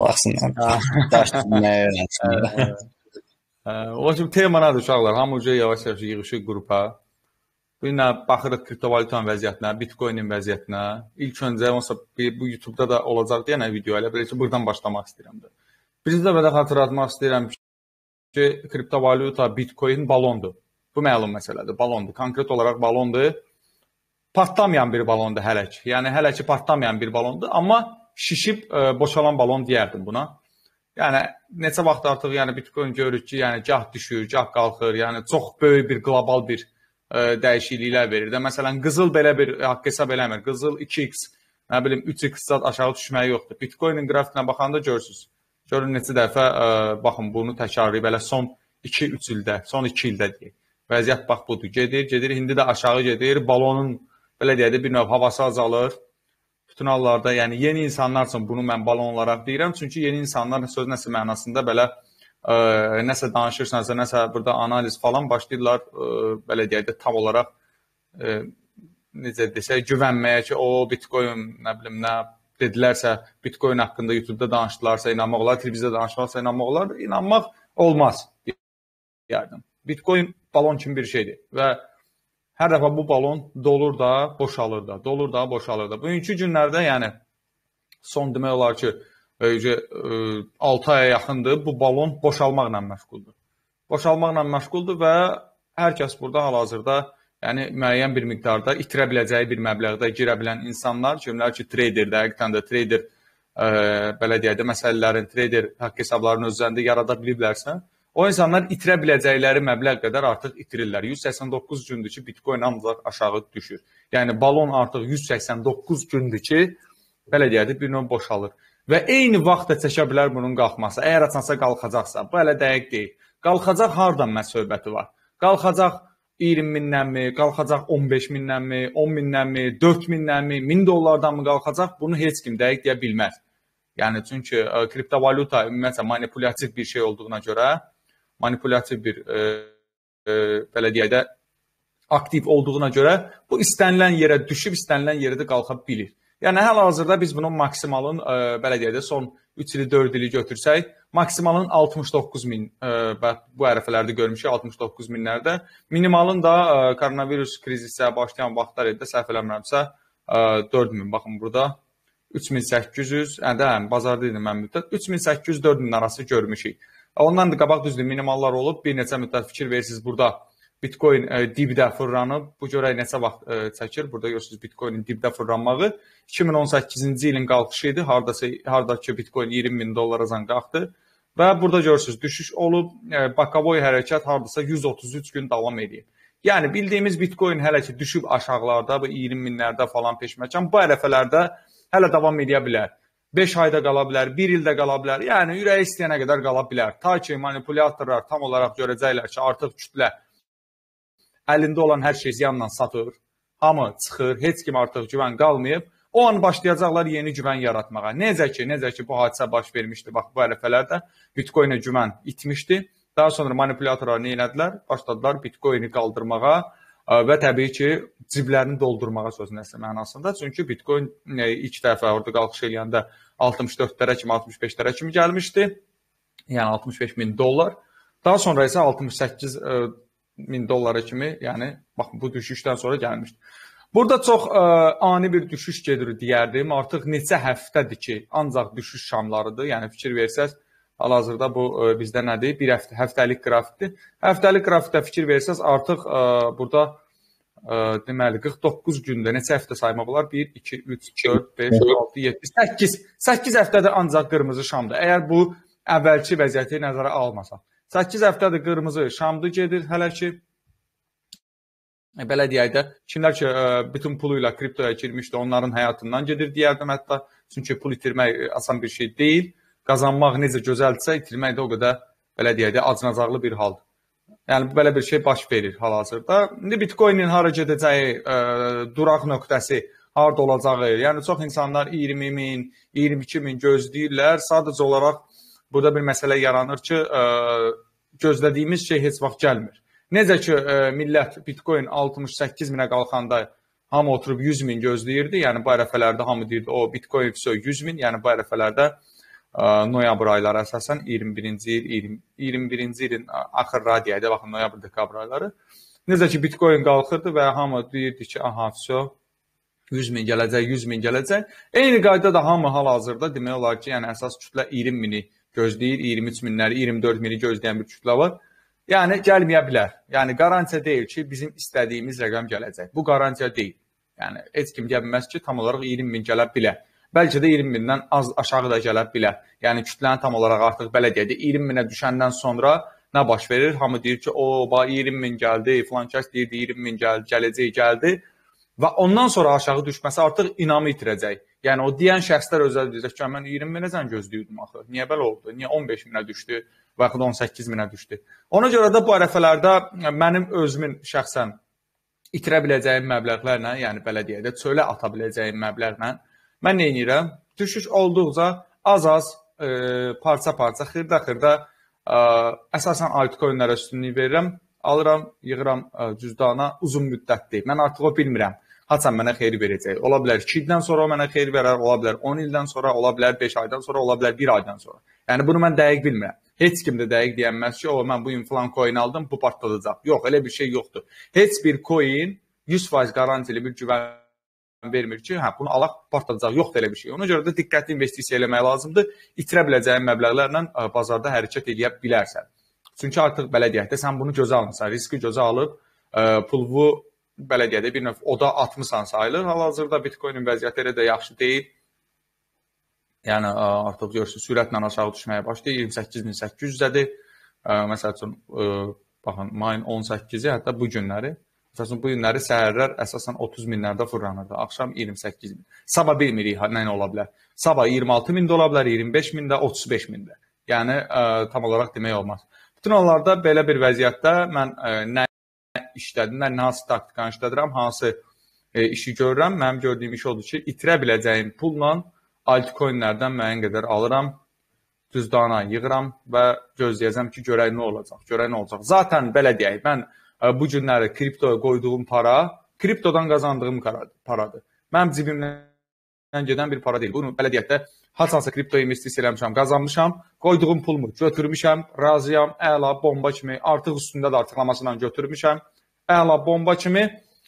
baxsınlar, daş düzməyə öyrənsinlər. O kimi tema nədir uşaqlar? Hamı yavaş-yavaş yığışır qrupa. Bu ilə baxırıq kriptovalyutanın vəziyyətinə, Bitcoinin vəziyyətinə. İlk öncə bu YouTube-da da olacaq deyənə video elə belə ki, buradan başlamaq istəyirəm də. Birinci dəfə xatırlatmaq istəyirəm ki, kriptovalyuta Bitcoin balondur. Bu məlum məsələdir, balondur. Konkret olaraq balondur. Patlamayan bir balondur hələ ki. Yəni hələ ki patlamayan bir balondur, amma şişib boşalan balon deyərdim buna. Yəni neçə vaxt artıq yəni Bitcoin görürük ki, yəni gah düşür, gah qalxır. Yəni çox böyük bir qlobal bir dəyişikliklər verir də. Məsələn, qızıl belə bir haqq hesab eləmir. Qızıl 2x, nə bilim 3x aşağı düşməyi yoxdur. Bitcoinin qrafikinə baxanda görürsüz. Görün neçə dəfə baxın bunu təkrarlayıb elə son 2-3 ildə, son 2 ildə deyək. Vəziyyət bax budur. Gedir, indi də aşağı gedir. Balonun belə deyək də bir növ havası azalır. Bütün hallarda, yəni yeni insanlar üçün bunu mən balon olaraq deyirəm. Çünki yeni insanlar söz nəsə mənasında belə nəsə danışırsansa, nəsə burada analiz falan başlayırlar, belə deyək də tam olaraq necə desək, güvənməyə ki, o Bitcoin, nə bilim, nə dedilərsə, Bitcoin haqqında YouTube-da danışdılarsa inanmaq olar, televiziyada danışmaqsa inanmaq olar, inanmaq olmaz deyərdim. Bitcoin balon kimi bir şeydir və hər dəfə bu balon dolur da, boşalır da, dolur da, boşalır da. Bugünkü günlərdə, yəni son demək olar ki, 6 aya yaxındır, bu balon boşalmaqla məşğuldur. Boşalmaqla məşğuldur və hər kəs burada hal-hazırda yəni müəyyən bir miqdarda itirə biləcəyi bir məbləğdə girə bilən insanlar, kimlər ki, traderdə, həqiqətən də trader, belə deyək də, məsələlərin, trader haqq hesablarının özlərində yarada biliblərsə, o insanlar itirə biləcəkləri məbləğ qədər artıq itirirlər. 189 gündür ki, Bitcoin ancaq aşağı düşür. Yəni, balon artıq 189 gündür ki, belə deyək də, bir növ boşalır. Və eyni vaxtda çəkə bilər bunun qalxması. Əgər açansa qalxacaqsa, bu hələ dəqiq deyil. Qalxacaq hardan məhz söhbəti var? Qalxacaq 20 mindən mi, qalxacaq 15 mindən mi, 10 mindən mi, 4 mindən mi, 1000 dollardan mı qalxacaq? Bunu heç kim dəqiq deyə bilməz. Yəni, çünki kriptovalyuta ümumiyyətlə manipulyativ bir şey olduğuna görə, manipulyativ bir, belə deyək də, aktiv olduğuna görə bu istənilən yerə düşüb, istənilən yerə də qalxa bilir. Yəni, hal-hazırda biz bunun maksimalın, belə deyək də, son 3 ili, 4 ili götürsək, maksimalın 69 min, bu ərəfələrdə görmüşük, 69 minlərdə. Minimalın da koronavirus krizisə başlayan vaxtlar edə, səhv eləmirəmsə, 4 min, baxın burada, 3800, bazarda idim mən müddət, 3800-4 min arası görmüşük. Ondan da qabaq düzdür, minimallar olub, bir neçə müddət fikir verirsiniz burada. Bitcoin dibdə fırlanıb, bu görə neçə vaxt çəkir, burada görürsünüz Bitcoinin dibdə fırlanmağı. 2018-ci ilin qalxışı idi, haradakı Bitcoin 20 bin dollaracan qalxdı və burada görürsünüz düşüş olub, bakavoy hərəkət haradasa 133 gün davam edib. Yəni bildiyimiz Bitcoin hələ ki düşüb aşağılarda, bu 20 minlərdə falan peşməkan, bu ərəfələrdə hələ davam edə bilər. 5 ayda qala bilər, 1 ildə qala bilər, yəni ürəyi istəyənə qədər qala bilər. Ta ki manipulyatorlar tam olaraq görəcəklər ki, artıq kütlə əlində olan hər şey ziyanla satır, hamı çıxır, heç kim artıq güvən qalmayıb, o an başlayacaqlar yeni güvən yaratmağa. Necə ki bu hadisə baş vermişdi, bax bu ərəfələrdə Bitcoinə güvən itmişdi. Daha sonra manipulyatorlar nə elədilər? Başladılar Bitcoini qaldırmağa və təbii ki, ciblərini doldurmağa söz nəsə mənasında. Çünki Bitcoin ilk dəfə orada qalxış eləyəndə 64-lərə kimi, 65-lərə kimi gəlmişdi. Yəni 65 min dollar. Daha sonra isə 68 min dollara kimi, yəni bax bu düşüşdən sonra gəlmişdi. Burada çox ani bir düşüş gedir deyərdim. Artıq neçə həftədir ki, ancaq düşüş şamlarıdır. Yəni fikir versəz, hal-hazırda bu bizdə nədir? Bir həftəlik qrafikdir. Həftəlik grafikdə fikir versəz, artıq burada deməli 49 gündə neçə həftə saymaq olar? 1, 2, 3, 4, 5, 6, 7, 8. 8 həftədir ancaq qırmızı şamdır. Əgər bu əvvəlki vəziyyəti nəzərə almasaq. 8 həftədir qırmızı şamdı gedir hələ ki. Belə deyək də, kimlər ki, bütün pulu ilə kriptoya girmişdi, onların həyatından gedir deyərdim hətta. Çünki pul itirmək asan bir şey deyil. Qazanmaq necə gözəldirsə, itirmək də o qədər, belə deyək də, acınacaqlı bir haldır. Yəni, belə bir şey baş verir hal-hazırda. İndi Bitcoinin hara gedəcəyi, duraq nöqtəsi harada olacağı, yəni çox insanlar 20 min, 22 min gözləyirlər. Sadəcə olaraq burada bir məsələ yaranır ki, gözlədiyimiz şey heç vaxt gəlmir. Necə ki, millət Bitcoin 68 minə qalxanda hamı oturub 100 min gözləyirdi. Yəni, bu ərəfələrdə hamı deyirdi, o Bitcoin 100 min, yəni bu ərəfələrdə noyabr ayları əsasən 21-ci il, 21-ci ilin axırları deyək də, baxın noyabr, dekabr ayları. Necə ki Bitcoin qalxırdı və hamı deyirdi ki, aha, vəsə 100 min gələcək, 100 min gələcək. Eyni qayda da hamı hal-hazırda demək olar ki, yəni əsas kütlə 20 mini gözləyir, 23 minləri, 24 mini gözləyən bir kütlə var. Yəni gəlməyə bilər. Yəni garantiya deyil ki, bizim istədiyimiz rəqəm gələcək. Bu garantiya deyil. Yəni heç kim deyə bilməz ki, tam olaraq 20 min gələ bilər. Bəlkə də 20 mindən az aşağı da gələ bilər. Yəni kütlənin tam olaraq artıq belə deyək də 20 minə düşəndən sonra nə baş verir? Hamı deyir ki, o, 20 min gəldi, filan kəs deyirdi 20 min gəldi, gələcək gəldi. Və ondan sonra aşağı düşməsi artıq inamı itirəcək. Yəni o deyən şəxslər özəl deyəcək ki, mən 20 minəcən gözləyirdim axı. Niyə belə oldu? Niyə 15 minə düşdü və yaxud 18 minə düşdü? Ona görə də bu ərəfələrdə mənim özümün şəxsən itirə biləcəyim məbləğlərlə, yəni belə deyək də çölə ata biləcəyim məbləğlə mən nə edirəm? Düşüş olduqca az-az, parça-parça, xırda-xırda əsasən altcoinlərə üstünlük verirəm. Alıram, yığıram cüzdana uzun müddətli. Mən artıq o bilmirəm. Haçan mənə xeyir verəcək. Ola bilər 2 ildən sonra o mənə xeyir verər, ola bilər 10 ildən sonra, ola bilər 5 aydan sonra, ola bilər 1 aydan sonra. Yəni bunu mən dəqiq bilmirəm. Heç kim də dəqiq deyənməz ki, o mən bu falan coin aldım, bu partladacaq. Yox, elə bir şey yoxdur. Heç bir coin 100% garantili bir güvən vermir ki, hə bunu alaq partladacaq. Yoxdur elə bir şey. Ona görə də diqqətli investisiya eləmək lazımdır. İtirə biləcəyin məbləğlərlə bazarda hərəkət edə bilərsən. Çünki artıq belə deyək də sən bunu gözə almısan, riski gözə alıb pulvu belə deyək də bir növ oda atmısan sayılır. Hal-hazırda Bitcoinin vəziyyəti elə də yaxşı deyil. Yəni artıq görürsünüz sürətlə aşağı düşməyə başlayır. 28.800-dədir. Məsəl üçün baxın mayın 18-i hətta bu günləri, məsəl üçün bu günləri səhərlər əsasən 30 minlərdə fırlanırdı. Axşam 28 min. Sabah bilmirik nə ola bilər. Sabah 26 min də ola bilər, 25 min də, 35 min də. Yəni tam olaraq demək olmaz. Bütün onlarda belə bir vəziyyətdə mən nə işlədim, nə hansı taktikanı işlədirəm, hansı işi görürəm. Mənim gördüyüm iş odur ki, itirə biləcəyim pulla altcoinlərdən müəyyən qədər alıram, cüzdana yığıram və gözləyəcəm ki, görək nə olacaq, görək nə olacaq. Zaten belə deyək, mən bu günləri kriptoya qoyduğum para, kriptodan qazandığım paradır. Mənim cibimdən gedən bir para deyil. Bunu belə deyək də, haçansa kripto investisiya eləmişəm, qazanmışam, qoyduğum pulumu götürmüşəm, razıyam, əla, bomba kimi, artıq üstündə də artıqlamasıyla götürmüşəm, əla, bomba kimi.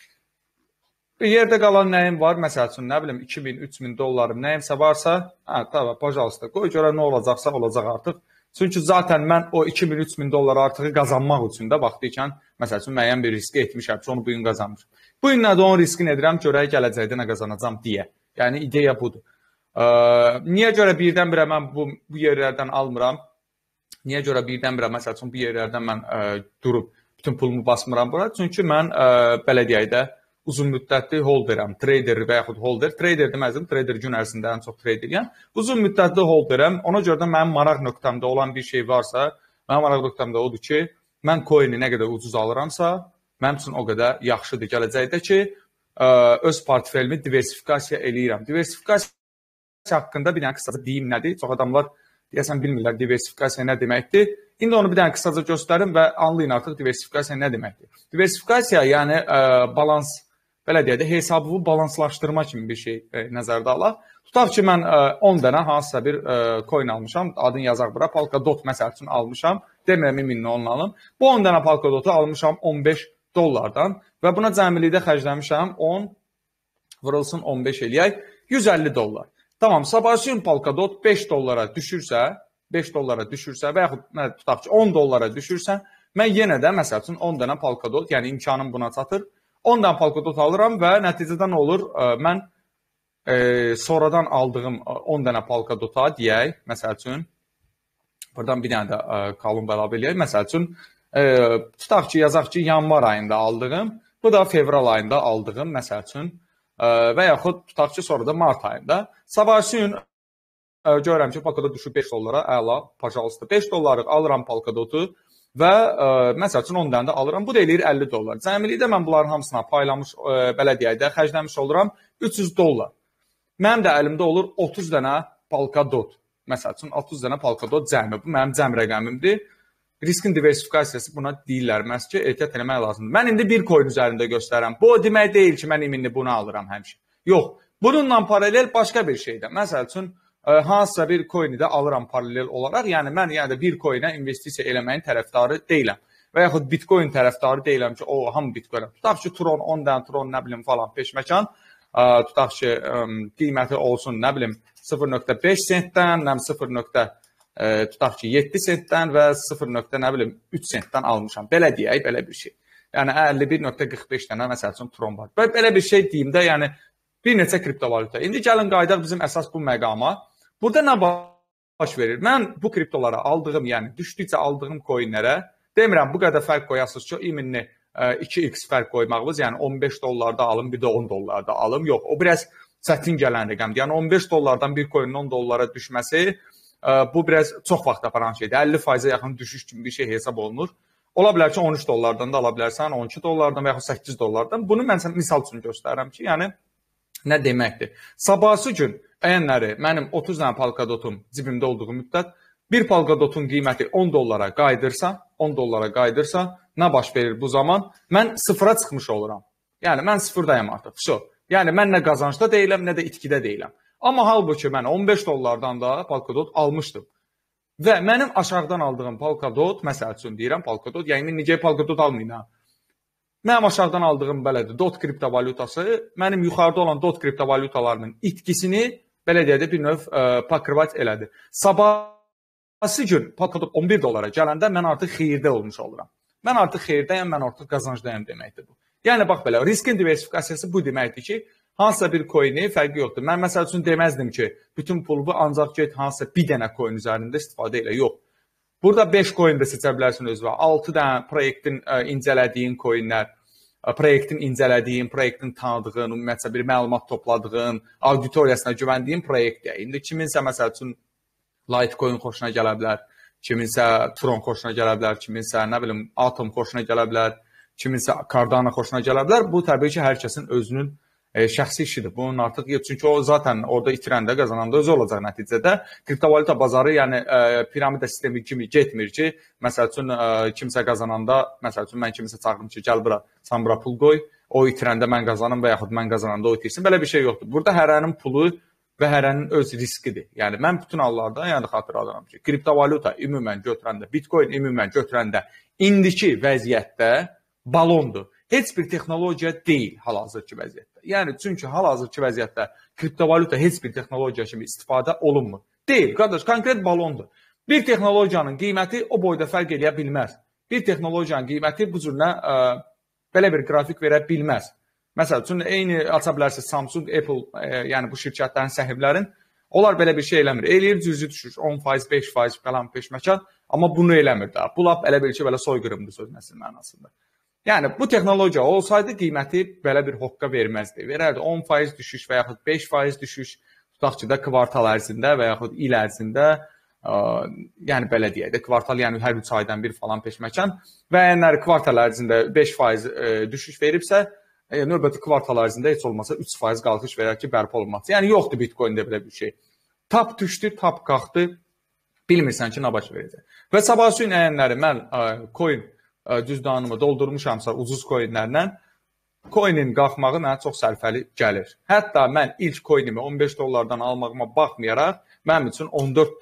Yerdə qalan nəyim var, məsəl üçün, nə bilim, 2000, 3000 dollarım nəyimsə varsa, hə, tamam, pajalosta, qoy görə nə olacaqsa olacaq artıq. Çünki zaten mən o 2000, 3000 dolları artığı qazanmaq üçün də vaxtı məsəl üçün, müəyyən bir riski etmişəm ki, onu bugün qazanmışam. Bu gün nədə onun riskini edirəm, görək gələcəkdə nə qazanacam deyə. Yəni, ideya budur. Niyə görə birdən-birə mən bu yerlərdən almıram? Niyə görə birdən-birə, məsəl üçün, bu yerlərdən mən durub bütün pulumu basmıram bura? Çünki mən, belə deyək də, uzun müddətli holderəm, trader və yaxud holder. Trader deməzdim, trader gün ərzində ən çox trader deyəm. Uzun müddətli holderəm. Ona görə də mənim maraq nöqtəmdə olan bir şey varsa, mənim maraq nöqtəmdə odur ki, mən coin'i nə qədər ucuz alıramsa, mənim üçün o qədər yaxşıdır gələcəkdə ki, öz portfelimi diversifikasiya eləyirəm. Diversifikasiya haqqında bir dənə qısaca deyim nədir? Çox adamlar deyəsən bilmirlər diversifikasiya nə deməkdir. İndi onu bir dənə qısaca göstərim və anlayın artıq diversifikasiya nə deməkdir. Diversifikasiya yəni balans, belə deyək də, hesabımı balanslaşdırma kimi bir şey nəzərdə alaq. Tutaq ki, mən 10 dənə hansısa bir coin almışam, adını yazaq bura, Polkadot məsəl üçün almışam, demirəm 1000 onu alım. Bu 10 dənə Polkadotu almışam 15 dollardan və buna cəmilikdə xərcləmişəm 10, vurulsun 15 eləyək, 150 dollar. Tamam, sabahçı gün Polkadot 5 dollara düşürsə və yaxud tutaq ki, 10 dollara düşürsə, mən yenə də, məsəl üçün, 10 dənə Polkadot, yəni imkanım buna çatır, 10 dənə Polkadot alıram və nəticədə nə olur? Mən sonradan aldığım 10 dənə Polkadota deyək, məsəl üçün, buradan bir dənə də kolumba əlavə eləyək, məsəl üçün, tutaq ki, yazaq ki, yanvar ayında aldığım, bu da fevral ayında aldığım, məsəl üçün, və yaxud tutaq ki, sonra da mart ayında. Sabahçı gün görürəm ki, Polkadot düşür 5 dollara, əla, pajalosta, 5 dollarlıq alıram Polkadotu və məsəl üçün 10 dənə də alıram. Bu da eləyir 50 dollar. Cəmilikdə mən bunların hamısına paylamış, belə deyək də, xərcləmiş oluram 300 dollar. Mənim də əlimdə olur 30 dənə Polkadot. Məsəl üçün 30 dənə Polkadot cəmi. Bu mənim cəm rəqəmimdir. Riskin diversifikasiyası buna deyirlər. Məhz ki, ehtiyat eləmək lazımdır. Mən indi bir coin üzərində göstərirəm. Bu demək deyil ki, mən indi bunu alıram həmişə. Yox. Bununla paralel başqa bir şeydə. Məsəl üçün, hansısa bir coin-i də alıram paralel olaraq. Yəni mən yəni də bir coin-ə investisiya eləməyin tərəfdarı deyiləm. Və yaxud Bitcoin tərəfdarı deyiləm ki, o hamı Bitcoin. Tutaq ki, Tron 10 dənə Tron nə bilim falan peşməkan, tutaq ki, qiyməti olsun nə bilim 0.5 sentdən, nə 0. Tutaq ki, 7 sentdən və 0.3 sentdən almışam. Belə deyək, belə bir şey. Yəni 51.45 dənə məsəl üçün Tron var. Belə bir şey deyim də, yəni bir neçə kriptovalyuta. İndi gəlin qayıdaq bizim əsas bu məqama. Burada nə baş verir? Mən bu kriptolara aldığım, yəni düşdükcə aldığım coinlərə demirəm bu qədər fərq qoyasınız ki, iminli 2x fərq qoymağınız, yəni 15 dollarda alım, bir də 10 dollarda alım. Yox, o biraz çətin gələn rəqəmdir. Yəni 15 dollardan bir coinin 10 dollara düşməsi bu biraz çox vaxt aparan şeydir. 50%-ə yaxın düşüş kimi bir şey hesab olunur. Ola bilər ki, 13 dollardan da ala bilərsən, 12 dollardan və yaxud 8 dollardan. Bunu mən sənə misal üçün göstərirəm ki, yəni nə deməkdir? Sabahsı gün əyənləri mənim 30 dənə Polkadotum cibimdə olduğu müddət bir Polkadotun qiyməti 10 dollara qaydırsa, nə baş verir bu zaman? Mən sıfıra çıxmış oluram. Yəni mən sıfırdayım artıq. Yəni mən nə qazancda deyiləm, nə də itkidə deyiləm. Amma halbuki mən 15 dollardan da Polkadot almışdım. Və mənim aşağıdan aldığım Polkadot, məsəl üçün deyirəm Polkadot, yəni necə Polkadot almayın ha. Mənim aşağıdan aldığım belədir, DOT kriptovalyutası mənim yuxarıda olan DOT kriptovalyutalarının itkisini belə deyək də bir növ pakırvat elədi. Sabahsı gün Polkadot 11 dollara gələndə mən artıq xeyirdə olmuş oluram. Mən artıq xeyirdəyəm, mən artıq qazancdayım deməkdir bu. Yəni bax belə, riskin diversifikasiyası bu deməkdir ki, hansısa bir coin-i fərqi yoxdur. Mən məsəl üçün deməzdim ki, bütün pulumu ancaq get hansısa bir dənə coin üzərində istifadə elə. Yox. Burada 5 coin də seçə bilərsən özünə. 6 dənə proyektin incələdiyin coinlər, proyektin incələdiyin, proyektin tanıdığın, ümumiyyətlə bir məlumat topladığın, auditoriyasına güvəndiyin proyektdir. İndi kiminsə məsəl üçün Litecoin xoşuna gələ bilər, kiminsə Tron xoşuna gələ bilər, kiminsə nə bilim Atom xoşuna gələ bilər, kiminsə Cardano xoşuna gələ bilər. Bu təbii ki, hər kəsin özünün şəxsi işidir. Bunun artıq, çünki o zaten orada itirəndə, qazananda özü olacaq nəticədə. Kriptovalyuta bazarı, yəni piramida sistemi kimi getmir ki, məsəl üçün kimsə qazananda, məsəl üçün mən kimisə çağırım ki, gəl bura, sən bura pul qoy, o itirəndə mən qazanım və yaxud mən qazananda o itirsin. Belə bir şey yoxdur. Burada hərənin pulu və hərənin öz riskidir. Yəni mən bütün hallarda yəni xatırladıram ki, kriptovalyuta ümumən götürəndə, Bitcoin ümumən götürəndə indiki vəziyyətdə balondur. Heç bir texnologiya deyil hal-hazırki vəziyyətdə. Yəni, çünki hal-hazırki vəziyyətdə kriptovalyuta heç bir texnologiya kimi istifadə olunmur. Deyil, qardaş, konkret balondur. Bir texnologiyanın qiyməti o boyda fərq edə bilməz. Bir texnologiyanın qiyməti bu cürlə belə bir qrafik verə bilməz. Məsəl üçün, eyni aça bilərsiniz Samsung, Apple, yəni bu şirkətlərin səhivlərin, onlar belə bir şey eləmir. Eləyir, cüzü düşür, 10%, 5% falan peşməkan, amma bunu eləmir də. Bu lap elə bir şey, belə soyqırımdır söz nəsil mənasında. Yəni, bu texnologiya olsaydı qiyməti belə bir hoqqa verməzdi. Verərdi 10% düşüş və yaxud 5% düşüş, tutaq ki, də kvartal ərzində və yaxud il ərzində, yəni belə deyək də, kvartal, yəni hər 3 aydan bir falan peşməkan və yəni kvartal ərzində 5% düşüş veribsə, növbəti kvartal ərzində heç olmasa 3% qalxış verər ki, bərpa olunması. Yəni, yoxdur Bitcoin-də belə bir şey. Tap düşdü, tap qalxdı, bilmirsən ki, nə baş verəcək. Və sabahsı gün əyənləri mən coin cüzdanımı doldurmuşamsa ucuz coinlərlə, coinin qalxmağı mənə çox sərfəli gəlir. Hətta mən ilk coinimi 15 dollardan almağıma baxmayaraq, mənim üçün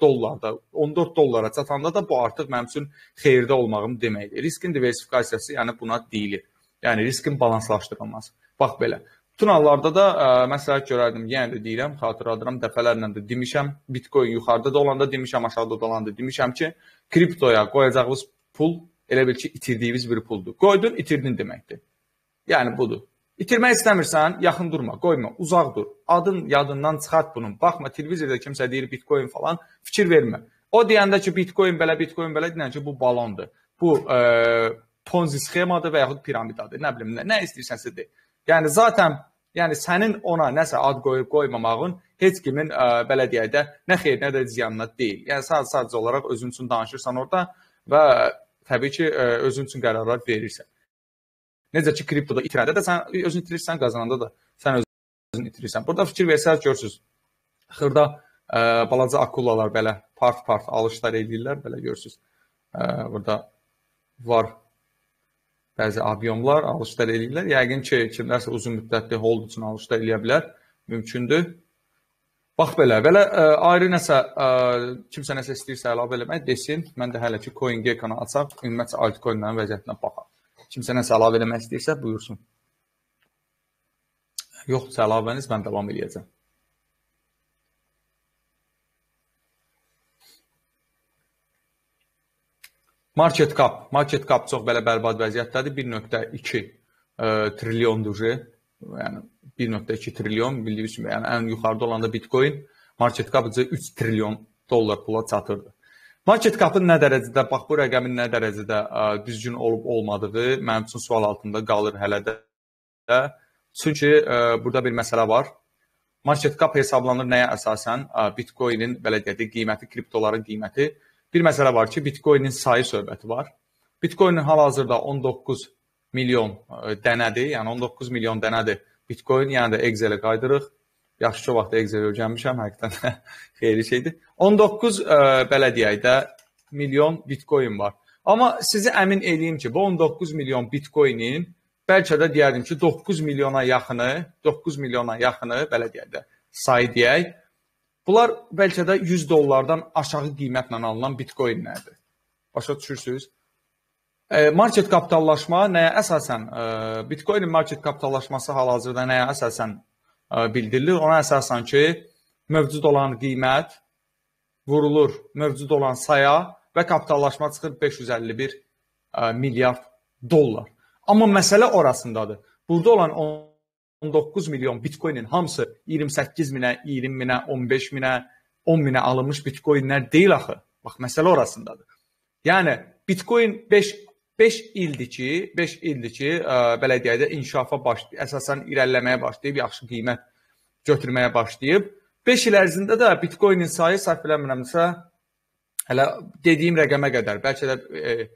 14 dollara çatanda da bu artıq mənim üçün xeyirdə olmağım deməkdir. Riskin diversifikasiyası yəni buna deyilir. Yəni riskin balanslaşdırılması. Bax belə. Bütün hallarda da məsləhət görərdim, yenə də deyirəm, xatırladıram, dəfələrlə də demişəm, Bitcoin yuxarıda da olanda demişəm, aşağıda da olanda demişəm ki, kriptoya qoyacağınız pul elə bil ki, itirdiyiniz bir puldur. Qoydun, itirdin deməkdir. Yəni, budur. İtirmək istəmirsən, yaxın durma, qoyma, uzaq dur. Adın yadından çıxart bunun. Baxma, televizorda kimsə deyir Bitcoin falan, fikir vermə. O deyəndə ki, Bitcoin belə deyən ki, bu balondur. Bu, Ponzi sxemadır və yaxud piramidadır. Nə bilim, nə istəyirsənsə deyil. Yəni, zaten, yəni, sənin ona nəsə ad qoyub qoymamağın heç kimin, belə deyək də, nə xeyr, nə də ziyanına deyil. Yəni, sadəcə olaraq özün üçün danışırsan orada və təbii ki, özün üçün qərarlar verirsən. Necə ki, kriptoda itirəndə də sən özün itirirsən, qazananda da sən özün itirirsən. Burada fikir versəz, görürsünüz, xırda balaca akulalar belə part-part alışlar edirlər, belə görürsünüz. Burada var bəzi avyonlar, alışlar edirlər. Yəqin ki, kimlərsə uzun müddətli hold üçün alışlar eləyə bilər, mümkündür. Bax belə ayrı nəsə kimsə nəsə istəyirsə əlavə eləmək desin. Mən də hələ ki CoinGecko-nu açaq, ümumiyyətlə altcoinlərin vəziyyətinə baxaq. Kimsə nəsə əlavə eləmək istəyirsə buyursun. Yoxdursa əlavəniz, mən davam edəcəm. Market cap çox belə bərbad vəziyyətdədir. 1.2 trilyondur. Yəni 1.2 trilyon bildiyiniz kimi, yəni ən yuxarıda olanda Bitcoin market capı 3 trilyon dollar pula çatırdı. Market capın nə dərəcədə, bax bu rəqəmin nə dərəcədə düzgün olub-olmadığı mənim üçün sual altında qalır hələ də. Çünki burada bir məsələ var. Market cap hesablanır nəyə əsasən? Bitcoinin belə deyək, qiyməti, kriptoların qiyməti. Bir məsələ var ki, Bitcoinin sayı söhbəti var. Bitcoinin hal-hazırda 19 milyon dənədir, yəni 19 milyon dənədir Bitcoin, yəni də Excel-ə qaydırıq. Yaxşı ki, o vaxt Excel-ə öyrənmişəm, həqiqətən xeyirli şeydir. 19 belə deyək də milyon Bitcoin var. Amma sizi əmin edeyim ki, bu 19 milyon Bitcoinin bəlkə də deyərdim ki, 9 milyona yaxını belə deyək də sayı deyək. Bunlar bəlkə də 100 dollardan aşağı qiymətlə alınan Bitcoinlərdir. Başa düşürsünüz? Market kapitallaşma nəyə əsasən, Bitcoinin market kapitallaşması hal-hazırda nəyə əsasən bildirilir? Ona əsasən ki, mövcud olan qiymət vurulur mövcud olan saya və kapitallaşma çıxır 551 milyard dollar. Amma məsələ orasındadır. Burada olan 19 milyon Bitcoinin hamısı 28 minə, 20 minə, 15 minə, 10 minə alınmış Bitcoinlər deyil axı. Bax, məsələ orasındadır. Yəni, Bitcoin 5 ildir ki, belə deyək də inkişafa başlayıb, əsasən irəliləməyə başlayıb, yaxşı qiymət götürməyə başlayıb. 5 il ərzində də Bitcoinin sayı səhv eləmirəmsə, hələ dediyim rəqəmə qədər, bəlkə də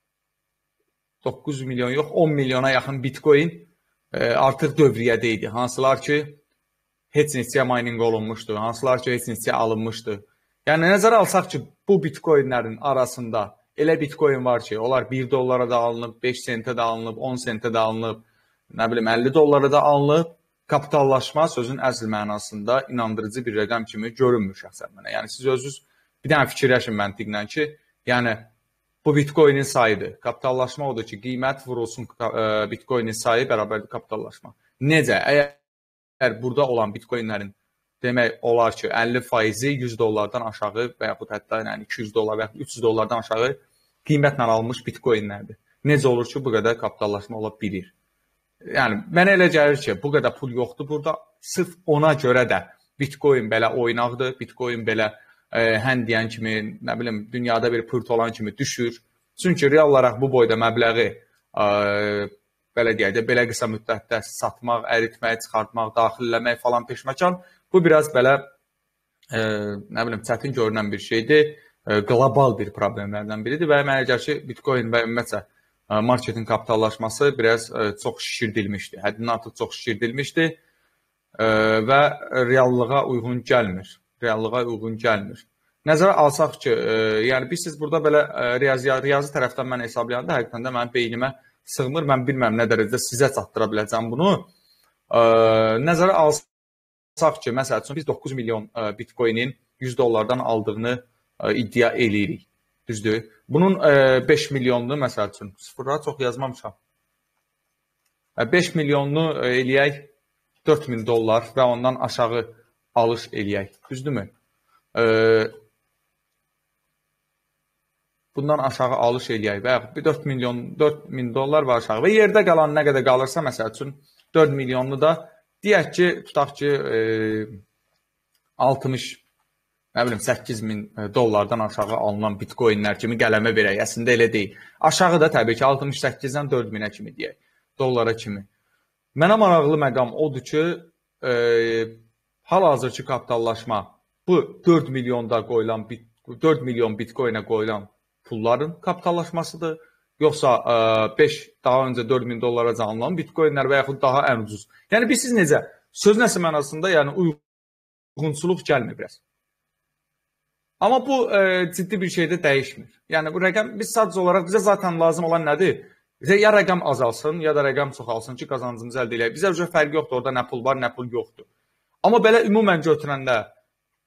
9 milyon yox, 10 milyona yaxın Bitcoin artıq dövriyyədə idi. Hansılar ki, heç neçə mining olunmuşdu, hansılar ki, heç neçə alınmışdı. Yəni, nəzərə alsaq ki, bu Bitcoinlərin arasında elə Bitcoin var ki, onlar 1 dollara da alınıb, 5 sentə də alınıb, 10 sentə də alınıb, nə bilim, 50 dollara da alınıb. Kapitallaşma sözün əsl mənasında inandırıcı bir rəqəm kimi görünmür şəxsən mənə. Yəni, siz özünüz bir dənə fikirləşin məntiqlə ki, yəni, bu Bitcoinin sayıdır. Kapitallaşma odur ki, qiymət vurulsun Bitcoinin sayı bərabərdir kapitallaşma. Necə? Əgər burada olan Bitcoinlərin demək olar ki, 50% 100 dollardan aşağı və yaxud hətta 200 dollar və yaxud 300 dollardan aşağı qiymətlə alınmış Bitcoinlərdir. Necə olur ki, bu qədər kapitallaşma ola bilir? Yəni, mənə elə gəlir ki, bu qədər pul yoxdur burada. Sırf ona görə də Bitcoin belə oynaqdır, Bitcoin belə hən deyən kimi, nə bilim, dünyada bir pırt olan kimi düşür. Çünki real olaraq bu boyda məbləği belə deyək də, belə qısa müddətdə satmaq, əritmək, çıxartmaq, daxilləmək falan peşməkan, bu biraz belə, nə bilim, çətin görünən bir şeydir, qlobal bir problemlərdən biridir və mənə gəlir ki, Bitcoin və ümumiyyətlə marketin kapitallaşması biraz çox şişirdilmişdir, həddindən artıq çox şişirdilmişdir və reallığa uyğun gəlmir. Nəzərə alsaq ki, yəni biz burada belə riyazi tərəfdən mən hesablayanda həqiqətən də mənim beynimə sığmır. Mən bilməm nə dərəcədə sizə çatdıra biləcəm bunu. Nəzərə alsaq ki, məsəl üçün biz 9 milyon Bitcoinin 100 dollardan aldığını iddia eləyirik. Düzdür? Bunun 5 milyonunu, məsəl üçün, sıfırlara çox yazmamışam. 5 milyonunu eləyək 4000 dollar və ondan aşağı alış eləyək. Düzdürmü? Bundan aşağı alış eləyək və yaxud 4000 dollar var aşağı və yerdə qalan nə qədər qalırsa, məsəl üçün 4 milyonlu da deyək ki, tutaq ki 8 min dollardan aşağı alınan Bitcoinlər kimi qələmə verək. Əslində elə deyil. Aşağı da təbii ki 68-dən 4000-ə kimi deyək, dollara kimi. Mənə maraqlı məqam odur ki, hal-hazırki kapitallaşma bu 4 milyon Bitcoinə qoyulan pulların kapitallaşmasıdır. Yoxsa 5 daha öncə 4000 dollara alınan Bitcoinlər və yaxud daha ən ucuz. Yəni siz necə? Söz nəsə mənasında yəni uyğunçuluq gəlmir biraz. Amma bu ciddi bir şeydə dəyişmir. Yəni bu rəqəm biz sadəcə olaraq bizə zaten lazım olan nədir? Bizə ya rəqəm azalsın, ya da rəqəm çoxalsın ki, qazancımızı əldə edək. Bizə fərqi yoxdur, orada nə pul var, nə pul yoxdur. Amma belə ümumən götürəndə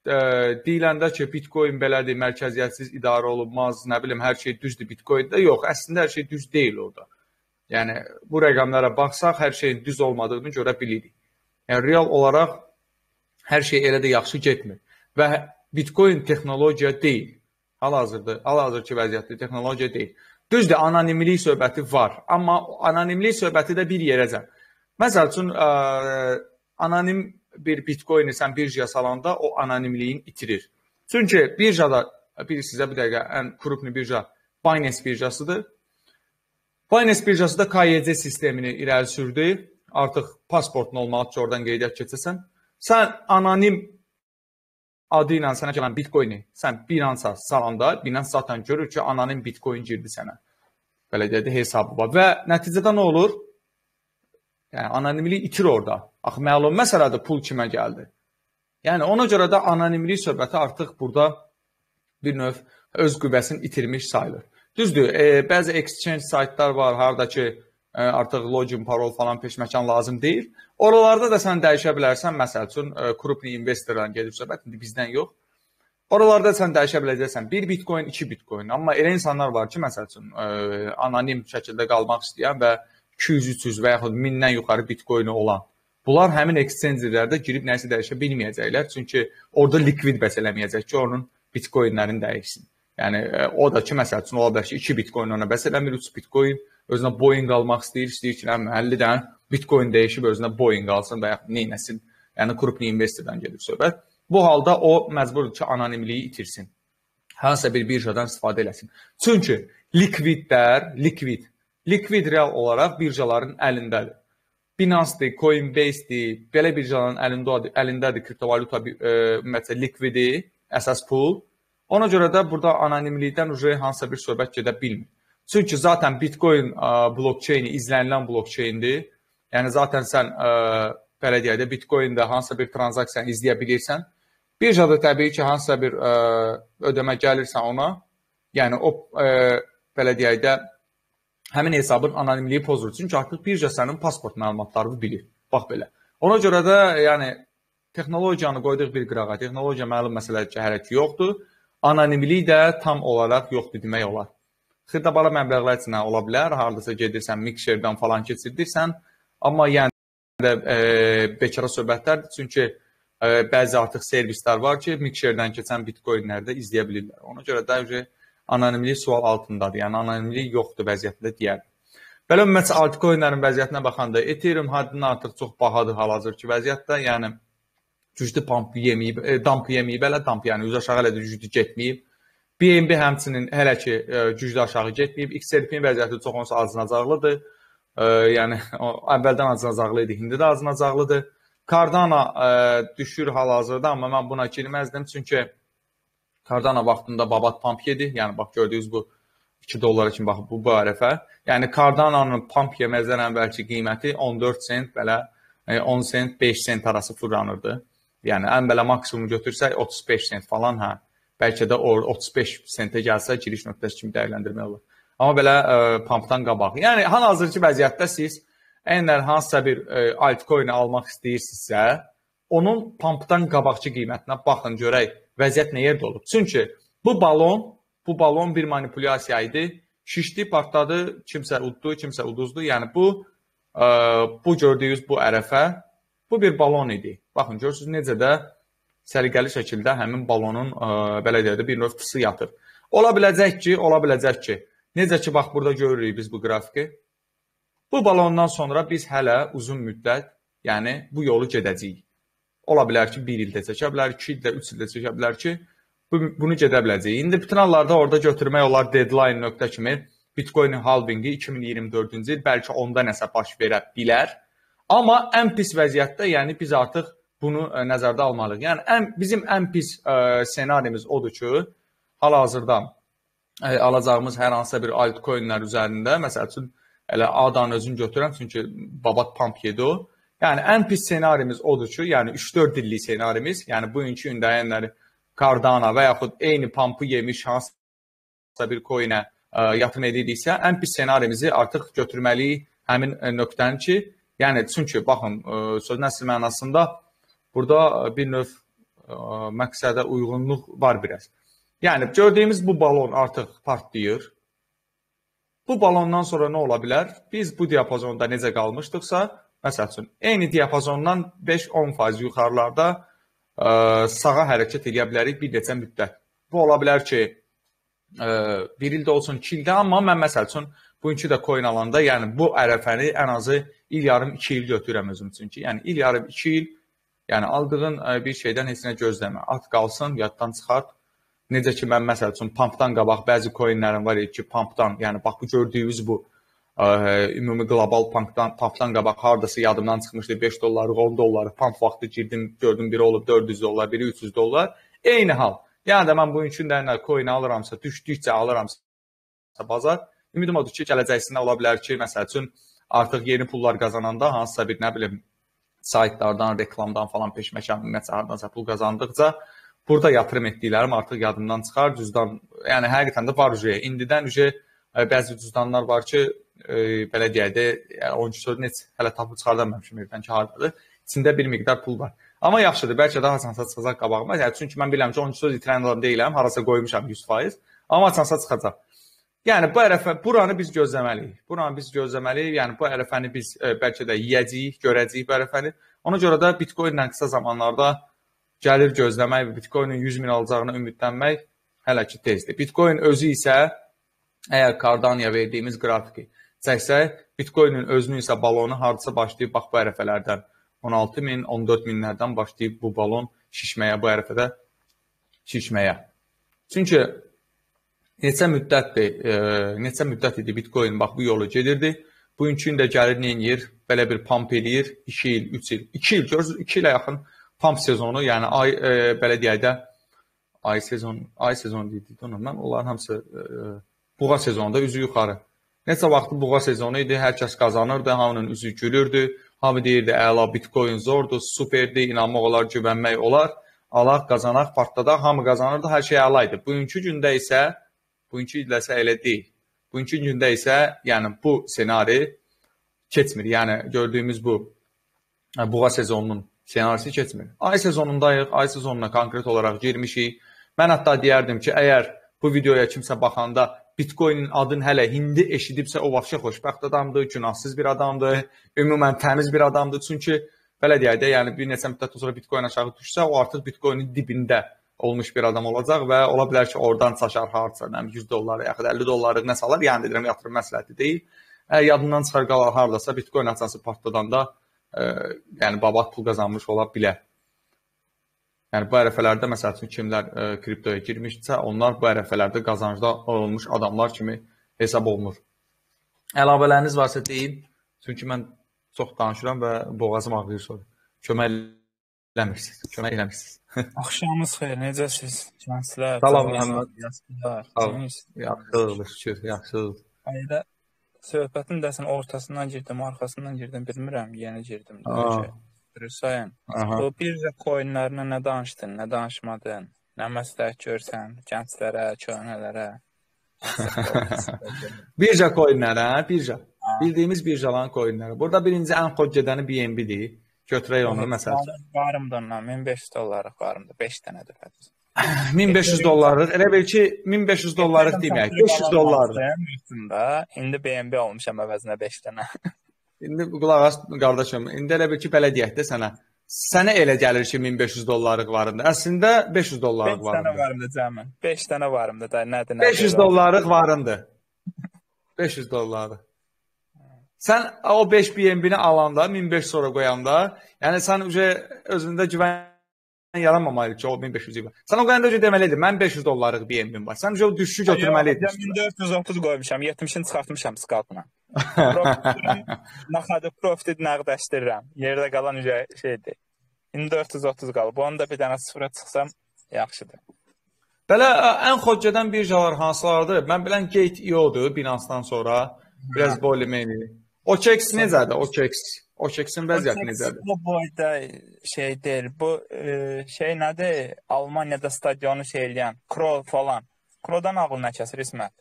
deyiləndə ki, Bitcoin belədir, mərkəziyyətsiz idarə olunmaz, nə bilim, hər şey düzdür Bitcoin-də. Yox, əslində hər şey düz deyil orada. Yəni, bu rəqəmlərə baxsaq, hər şeyin düz olmadığını görə bilirik. Yəni, real olaraq hər şey elə də yaxşı getmir. Və Bitcoin texnologiya deyil. Hal-hazırki vəziyyətli texnologiya deyil. Düzdür, anonimlik söhbəti var. Amma anonimlik söhbəti də bir yerəcən. Məsəl üçün, anonim bir Bitcoin-i sən birjaya salanda o anonimliyin itirir. Çünki birjada, sizə bir dəqiqə, ən krupni birja Binance birjasıdır. Binance birjası da KYC sistemini irəli sürdü. Artıq pasportun olmalıdır ki, oradan qeydiyyat keçəsən. Sən anonim adı ilə sənə gələn Bitcoin-i sən Binance-a salanda, Binance zaten görür ki, anonim Bitcoin girdi sənə. Belə deyək, hesabı var. Və nəticədə nə olur? Yəni, anonimlik itir orada. Axı, məlum məsələdir, pul kimə gəldi. Yəni, ona görə də anonimlik söhbəti artıq burada bir növ öz qüvvəsini itirmiş sayılır. Düzdür, bəzi exchange saytlar var, harada ki, artıq login, parol falan peşməkan lazım deyil. Oralarda da sən dəyişə bilərsən, məsəl üçün, krupni investordan gedir söhbət, indi bizdən yox. Oralarda sən dəyişə biləcəksən 1 Bitcoin, 2 Bitcoin. Amma elə insanlar var ki, məsəl üçün, anonim şəkildə qalmaq istəyən və 200-300 və yaxud 1000-dən yuxarı Bitcoin olan. Bunlar həmin exchange-lərdə girib nəsə dəyişə bilməyəcəklər. Çünki orada likvid bəs eləməyəcək ki, onun Bitcoinlərini dəyişsin. Yəni, o da ki, məsəl üçün, ola bilər ki, 2 Bitcoin ona bəs eləmir, 3 Bitcoin özünə Boeing almaq istəyir ki, 50 dənə Bitcoin dəyişib özünə Boeing alsın və yaxud neynəsin. Yəni, krupni investordan gedir söhbət. Bu halda o məcburdur ki, anonimliyi itirsin. Hansısa bir birjadan istifadə eləsin. Çünki likvid real olaraq birjaların əlindədir. Binance-dir, Coinbase-dir, belə birjaların əlindədir kriptovalyuta ümumiyyətlə likvidi, əsas pul. Ona görə də burada anonimlikdən hansısa bir söhbət gedə bilmir. Çünki zaten Bitcoin blokçeyni izlənilən blokçeyndir. Yəni, zaten sən belə deyək də Bitcoin-də hansısa bir transaksiyanı izləyə bilirsən. Birjada təbii ki, hansısa bir ödəmə gəlirsən ona, yəni o belə deyək də həmin hesabın anonimliyi pozulur. Çünki artıq birja sənin pasport məlumatlarını bilir. Bax belə. Ona görə də yəni texnologiyanı qoyduq bir qırağa. Texnologiya məlum məsələdir ki, hələ ki yoxdur. Anonimlik də tam olaraq yoxdur demək olar. Xırdabalı məbləğlər üçün ola bilər. Hardasa gedirsən, Mixer-dən falan keçirdirsən. Amma yəni də bekara söhbətlərdir. Çünki bəzi artıq servislər var ki, Mixer-dən keçən Bitcoin-lərdə izləyə bilirlər. Ona görə də anonimlik sual altındadır. Yəni, anonimlik yoxdur vəziyyətində deyərdim. Belə ümumiyyətlə, altcoinlərin vəziyyətinə baxanda Ethereum həddindən artıq çox bahadır hal-hazırki vəziyyətdə. Yəni, güclü dump yeməyib, yəni üz aşağı hələ də güclü getməyib. BNB həmçinin hələ ki güclü aşağı getməyib. XRP-in vəziyyəti çox olsa acınacaqlıdır. Yəni, əvvəldən acınacaqlı idi, indi də acınacaqlıdır. Cardano düşür hal-hazırda, amma mən buna girməzdim. Çünki Cardano vaxtında babat pump yedi. Yəni, bax, gördüyünüz bu 2 dollar kimi bax, bu ərəfə. Yəni, Cardano'nun pump yeməzdən əvvəlki qiyməti 14 sent, belə 10 sent, 5 sent arası fırlanırdı. Yəni, ən belə maksimum götürsək 35 sent falan, hə. Bəlkə də 35 sentə gəlsə giriş nöqtəsi kimi dəyərləndirmək olur. Amma belə pumpdan qabaq. Yəni, hal-hazırki vəziyyətdə siz əgər hansısa bir altcoin almaq istəyirsinizsə, onun pumpdan qabaqçı qiymətinə baxın, görək vəziyyət nə yerdə olub. Çünki bu balon bir manipulyasiya idi. Şişdi, partladı, kimsə uddu, kimsə uduzdu. Yəni, bu gördüyünüz bu ərəfə, bu bir balon idi. Baxın, görürsünüz necə də səliqəli şəkildə həmin balonun belə deyək də bir növ fısı yatır. Ola biləcək ki, necə ki, bax, burada görürük biz bu qrafiki. Bu balondan sonra biz hələ uzun müddət, yəni bu yolu gedəcəyik. Ola bilər ki, 1 ildə çəkə bilər, 2 ildə, 3 ildə çəkə bilər ki, bunu gedə biləcəyik. İndi bütün hallarda orada götürmək olar deadline nöqtə kimi Bitcoin halvingi 2024-cü il bəlkə onda nəsə baş verə bilər. Amma ən pis vəziyyətdə, yəni biz artıq bunu nəzərdə almalıyıq. Yəni bizim ən pis senarimiz odur ki, hal-hazırda alacağımız hər hansısa bir altcoinlər üzərində, məsəl üçün elə ADA-nı özünü götürən, çünki babat pump yedi o. Yəni ən pis senarimiz odur ki, yəni 3-4 illik senarimiz, yəni bugünkü gündəyənləri Cardano və yaxud eyni pumpı yemiş hansısa bir coinə yatırım edildiksə, ən pis senarimizi artıq götürməliyik həmin nöqtəni ki, yəni çünki baxın, sözün əsl mənasında burada bir növ məqsədə uyğunluq var biraz. Yəni gördüyümüz bu balon artıq partlayır. Bu balondan sonra nə ola bilər? Biz bu diapazonda necə qalmışdıqsa, məsəl üçün, eyni diapazondan 5-10% yuxarılarda sağa hərəkət edə bilərik bir neçə müddət. Bu ola bilər ki, bir ildə olsun, 2 ildə, amma mən məsəl üçün bugünkü də coin alanda, yəni bu ərəfəni ən azı il yarım 2 il götürürəm özüm üçün ki, yəni il yarım 2 il, yəni aldığın bir şeydən heç nə gözləmə. At qalsın, yaddan çıxart. Necə ki, mən məsəl üçün pumpdan qabaq bəzi coinlərim var ki, pumpdan, yəni bax bu gördüyünüz bu ümumi qlobal pumpdan qabaq hardasa yadımdan çıxmışdı 5 dollarlıq, 10 dollarlıq pump vaxtı girdim, gördüm biri olub 400 dollar, biri 300 dollar. Eyni hal. Yəni də mən bugünkü də coin alıramsa, düşdükcə alıramsa bazar, ümidim odur ki, gələcəksində ola bilər ki, məsəl üçün artıq yeni pullar qazananda hansısa bir, nə bilim, saytlardan, reklamdan falan peşməkan, ümumiyyətlə hardansa pul qazandıqca burada yatırım etdiklərim artıq yadımdan çıxar, cüzdan, yəni həqiqətən də var ücə. İndidən ücə bəzi cüzdanlar var ki, belə deyək də, 13 sözün heç hələ tapıb çıxardanmamışım evdən ki, hardadır. İçində bir miqdar pul var. Amma yaxşıdır, bəlkə daha haçansa çıxacaq qabağıma. Yəni, çünki mən bilirəm ki, 13 söz itirən adam deyiləm, harasa qoymuşam 100%. Amma haçansa çıxacaq. Yəni, bu ərəfə, buranı biz gözləməliyik. Buranı biz gözləməliyik. Yəni, bu ərəfəni biz bəlkə də yiyəcəyik, görəcəyik bu ərəfəni. Ona görə də Bitcoin-lə qısa zamanlarda gəlir gözləmək və Bitcoin-in 100 min alacağına ümidlənmək hələ ki tezdir. Bitcoin özü isə, əgər Cardano'ya verdiyimiz qrafiki çəksək, Bitcoin-in özünün isə balonu hardasa başlayıb, bax bu ərəfələrdən 16 min, 14 minlərdən başlayıb bu balon şişməyə, bu ərəfədə şişməyə. Çünki neçə müddət idi Bitcoin bax bu yolu gedirdi. Bugünkü də gəlir neyir? Belə bir pump edir. 2 il, 3 il, 2 il, görürsünüz, 2 ilə yaxın pump sezonu, yəni ay, belə deyək də, ay sezonu deyildi. Mən onların hamısı buğa sezonunda üzü yuxarı. Neçə vaxtı buğa sezonu idi, hər kəs qazanırdı, hamının üzü gülürdü. Hamı deyirdi, əla, Bitcoin zordur, superdir, inanmaq olar, güvənmək olar. Alaq, qazanaq, partladaq, hamı qazanırdı, hər şey əla idi. Bugünkü gündə isə elə deyil. Bugünkü gündə isə, yəni bu senari keçmir. Yəni gördüyümüz bu buğa sezonunun senarisi keçmir. Ay sezonundayıq, ay sezonuna konkret olaraq girmişik. Mən hətta deyərdim ki, əgər bu videoya kimsə baxanda Bitcoin'in adını hələ indi eşidibsə, o vəbşə xoşbəxt adamdır, günahsız bir adamdır, ümumən təmiz bir adamdır. Çünki belə deyək də, yəni bir neçə müddət sonra Bitcoin aşağı düşsə, o artıq Bitcoin'in dibində olmuş bir adam olacaq və ola bilər ki, oradan çaşar harca, 100 dollara, yaxud 50 dollarlıq nə salar, yəni deyirəm, yatırım məsləhəti deyil. Yadından çıxar qalar hardasa Bitcoin açası partladanda, yəni babat pul qazanmış ola bilər. Yəni bu ərəfələrdə məsəl üçün kimlər kriptoya girmişsə, onlar bu ərəfələrdə qazancda olmuş adamlar kimi hesab olunur. Əlavələriniz varsa deyin, çünki mən çox danışıram və boğazım ağrıyır sonra. Kömək eləmirsiniz. Axşamınız xeyir, necəsiz? Gənclər. Salam, Məhəmməd. Yaxşıdır, şükür, yaxşıdır. Ayda söhbətin dəsin ortasından girdim, arxasından girdim, bilmirəm, yeni girdim. Sayın, bu birja coinlərinə nə danışdın, nə danışmadın, nə məsləhət görsən, gənclərə, köhnələrə? Birja coinlərə, birja. Bildiyimiz birjaların coinləri. Burada birinci ən xod gedəni BNB-dir. Götürək onu, məsəl. Varımdır ondan, 1500 dollarlıq varımdır, 5 dənədir fəqət. 1500 dollarlıq, elə bil ki, 1500 dollarlıq deməyək, 500 dollarlıq. İndi BNB olmuşam əvəzinə 5 dənə. İndi qulaq as, qardaşım, indi elə bil ki, belə deyək də sənə elə gəlir ki, 1500 dollarlıq varında. Əslində 500 dollarlıq varında. 5 dənə varımdır cəmin. 5 dənə varımdır da, nədir? 500 dollarlıq varındır. 500 dollarlıq. Sən o 5 BNB-ni alanda, 1500 sonra qoyanda, yəni sən özündə güvən yaranmamalıydı ki, o 1500-ü var. Sən o qədər öncə deməliydi, mən 500 dollarlıq BNB-im var. Sən o düşüşü götürməliydin. 1430 qoymuşam, 70-ini çıxartmışam skalpına. Naxadı profiti nəqdəşdirirəm. Yerdə qalan şeydir. 1430 qalıb. Onu da bir dənə sıfıra çıxsam yaxşıdır. Belə ən xod gedən birjalar hansılardır? Mən bilən Gate.io-dur Binance-dan sonra. Biraz Bolimeni. OKX necədir? OKX-in vəziyyəti necədir? Bu boyda şey deyil. Bu şey nədir? Almaniyada stadionu şey eləyən. Kro falan. Krodan ağıl nə kəsir İsmət?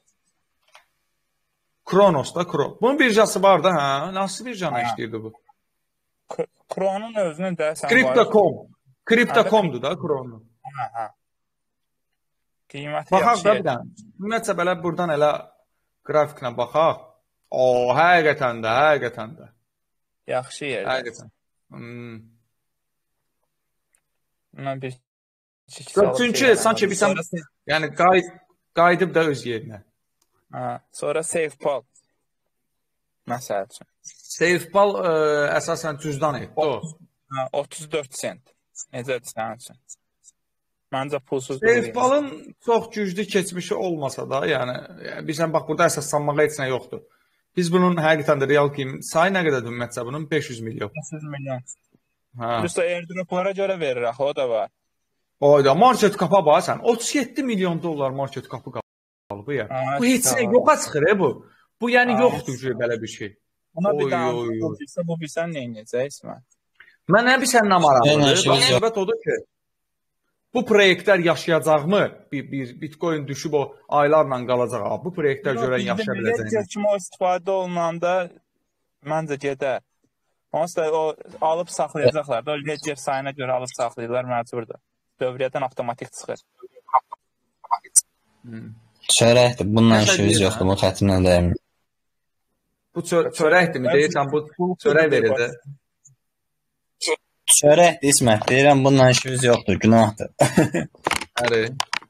Kronos da Kro. Bunun birjası var da, hə? Nasıl birjanı işləyirdi bu? Kronun özünü də sən Crypto.com. Crypto.com-dur da Chrome. Hə. Qiyməti Baxaq yaxşı da yerdə. bir dənə. Ümumiyyətlə belə buradan elə qrafiklə baxaq. O, həqiqətən də. Yaxşı yerdə. Həqiqətən. Mən bir çiki salıb Çünki sanki bir yəni qayıdıb da öz yerinə. Sonra SafePal. Məsəl üçün. SafePal əsasən cüzdan etdi. 34 sent. Necədir sənin üçün? Məncə pulsuz deyil. SafePalın çox güclü keçmişi olmasa da, yəni bilirsən bax burada əsaslanmağa heç nə yoxdur. Biz bunun həqiqətən də real qiymət sayı nə qədərdir ümumiyyətcə bunun? 500 milyon. 500 milyon. Hə. Plus airdroplara görə verir axı, o da var. Oyda market kapa bax sən 37 milyon dollar market kapı qalıb ya. Bu heç nə yoxa çıxır bu. Bu yəni yoxdur ki belə bir şey. Buna bir daha olursa bu bilsən nə edəcək İsmail? Mən nə bilsən nə maraqlıdır? Söhbət odur ki, bu proyektlər yaşayacaqmı? Bir Bitcoin düşüb o aylarla qalacaq. Bu proyektlər görən yaşaya biləcək. Ledger kimi o istifadə olunanda məncə gedər. Onsuz da o alıb saxlayacaqlar da. O Ledger sayına görə alıb saxlayırlar məcburdur. Dövriyyədən avtomatik çıxır. Çörəkdir. Bununla işimiz yoxdur. Bu xətrimlə dəymir. Bu çörəkdirmi? Deyirsən bu çörək verir də. Çörəkdir İsmət. Deyirəm bununla işimiz yoxdur. Günahdır. Həri.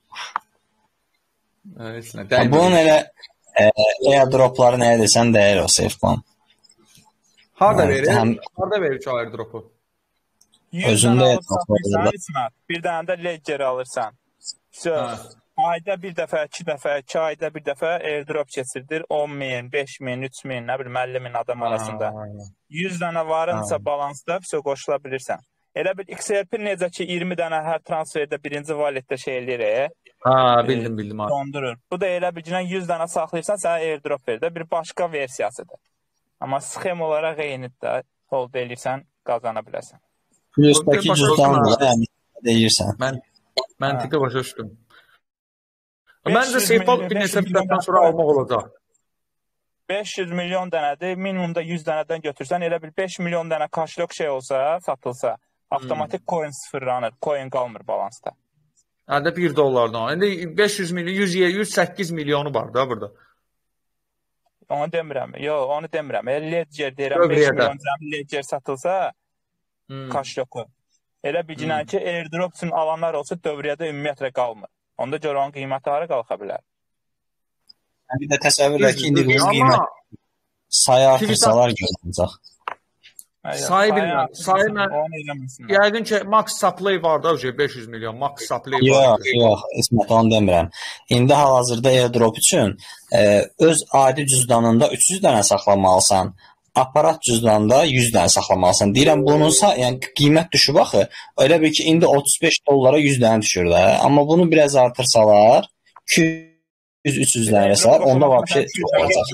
Bunun elə airdropları nə edirsən dəyər o SafePal. Harda verir? Harda verir ki airdropu? Özündə bir dənə də Ledger alırsan. Ayda bir dəfə, 2 dəfə, 2 ayda bir dəfə airdrop keçirdir. 10.000, 5.000, 3.000, nə bilim 50.000 adam arasında. 100 dənə varınsa balansda qoşula bilirsən. Elə bir XRP necə ki 20 dənə hər transferdə birinci valetdə şey eləyir. Bildim. Dondurur. Bu da elə bir günə 100 dənə saxlayırsan, sənə airdrop verir də bir başqa versiyasıdır. Amma sxem olaraq eynidir də. Hold eləyirsən, qazana bilərsən. Plusdakı cüzdanla yəni deyirsən. Məntiqə başa düşdüm. Məncə SafePal bir neçə müddətdən sonra almaq olacaq. 500 milyon dənədir. Minimumda 100 dənədən götürsən, elə bil 5 milyon dənə kaşlok şey olsa, satılsa, avtomatik coin sıfırlanır. Coin qalmır balansda. Hədə $1. İndi 500 milyon, 108 milyonu var da burada. Onu demirəm. Yox, onu demirəm. Ledger deyirəm, 5 milyon dənə Ledger satılsa, kaşloku. Elə bir günə ki, airdrop üçün alanlar olsa, dövriyyədə ümumiyyətlə qalmır. Onda görə onun qiyməti hara qalxa bilər? Bir də təsəvvür et ki, indi bu qiymət sayı artırsalar görünəcək. Sayı bilmirəm. Sayı mən yəqin ki, max supply var da 500 milyon max supply var. Yox, İsmət onu demirəm. İndi hal-hazırda airdrop üçün öz adi cüzdanında 300 dənə saxlamalısan. Aparat cüzdanında 100 dənə saxlamalısan. Deyirəm bunun yəni qiymət düşüb axı. Elə bir ki indi $35 100 dənə düşür də. Amma bunu biraz artırsalar 200-300 dənə yazar, onda vəbşə çox olacaq.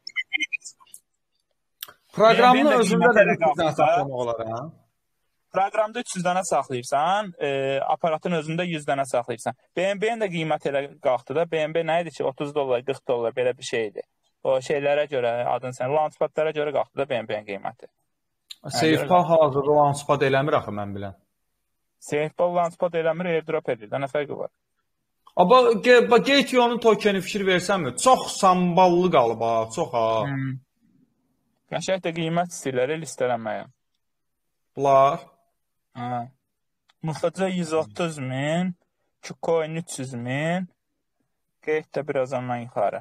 Proqramın özündə də 300 dənə saxlamaq olar, hə? Proqramda 300 dənə saxlayırsan, aparatın özündə 100 dənə saxlayırsan. BNB-nin də qiyməti elə qalxdı da. BNB nə idi ki, $30, $40 belə bir şeydir. O şeylərə görə, adın sən, launchpadlara görə qalxdı da BNB-nin qiyməti. SafePal hazırda launchpad eləmir axı mən bilən. SafePal launchpad eləmir, airdrop edir. Nə fərqi var? Amma Gate.io-nun tokeni fikir versənmi? Çox samballı qalıb ha, çox ha. Qəşəng də qiymət istəyirlər, listələməyə. Bunlar? Muxtaca 130.000, Kucoin 300.000, Gate də biraz ondan yuxarı.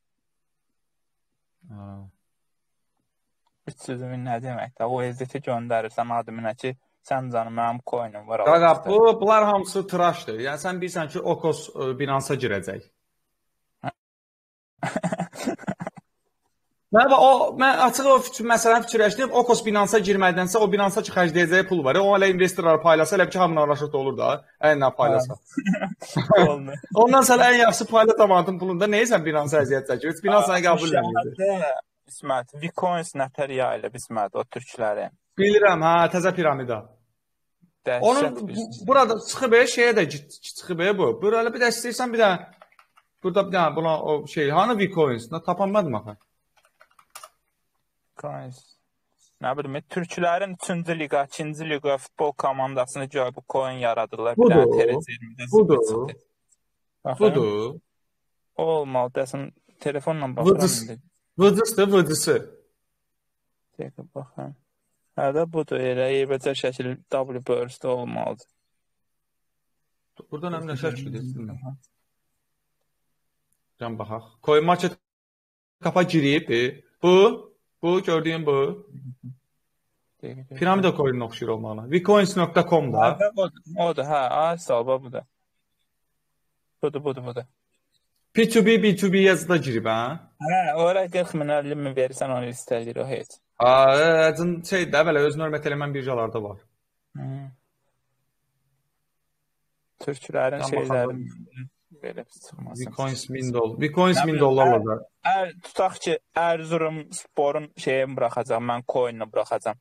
300.000 nə deməkdir? O ezditi göndərirsən adminə ki, sən canım mənim coinim var. Qaqa, bunlar hamısı tıraşdır. Yəni sən bilirsən ki, Okos Binance-a girəcək. Mən açıq o məsələni fikirləşdim. Okos Binance-a girməkdənsə o Binance-a ki, xərcləyəcəyi pul var. O elə investorlara paylasa, elə ki, hamının araşıqda olur da. Əynindən paylasa. Ondan sonra ən yaxşı payla tamatın pulunda neysən Binance-a əziyyət çəkir? Binance-a qəbul edir. İsmət, Bitcoin nətər yayılıb İsmət, o türkləri. Bilirəm, hə, təzə piramida. Onun burada çıxıb şeyə də çıxıb bu. Burada bir də istəyirsən bir də burada bir dənə buna o şey, hanı Bitcoin? Tapanmadım axı. Coins. nə bilim, türklərin 3-cü liqa, 2-ci liqa futbol komandasını görə bu coin yaradırlar. Bir Budur, dənə TR20-də budur, zıbıçıdır. budur. O olmalı, desən, telefonla baxıram indi. Vıcısdır, vıcısı. Dəqiqə baxım. Hə də budur, elə eybəcər şəkil W-Burst-də olmalıdır. Burada nə şəkildir? Can baxaq. Coin market kapa girib. Bu gördüyün bu. Piramida coin oxşur olmalı. Vcoins.com-da. Odur, hə, salba budur. Budur. P2B, B2B yazıda girib, hə? Hə, ora 40 min, 50 min verirsən, onu istəyir o heç. Şey də, belə öz nörmət eləmən birjalarda var. Türklərin şeyləri belə çıxmasın. Vcoins $1000 da. Tutaq ki, Erzurum sporun şeyini buraxacam, mən coinini buraxacam.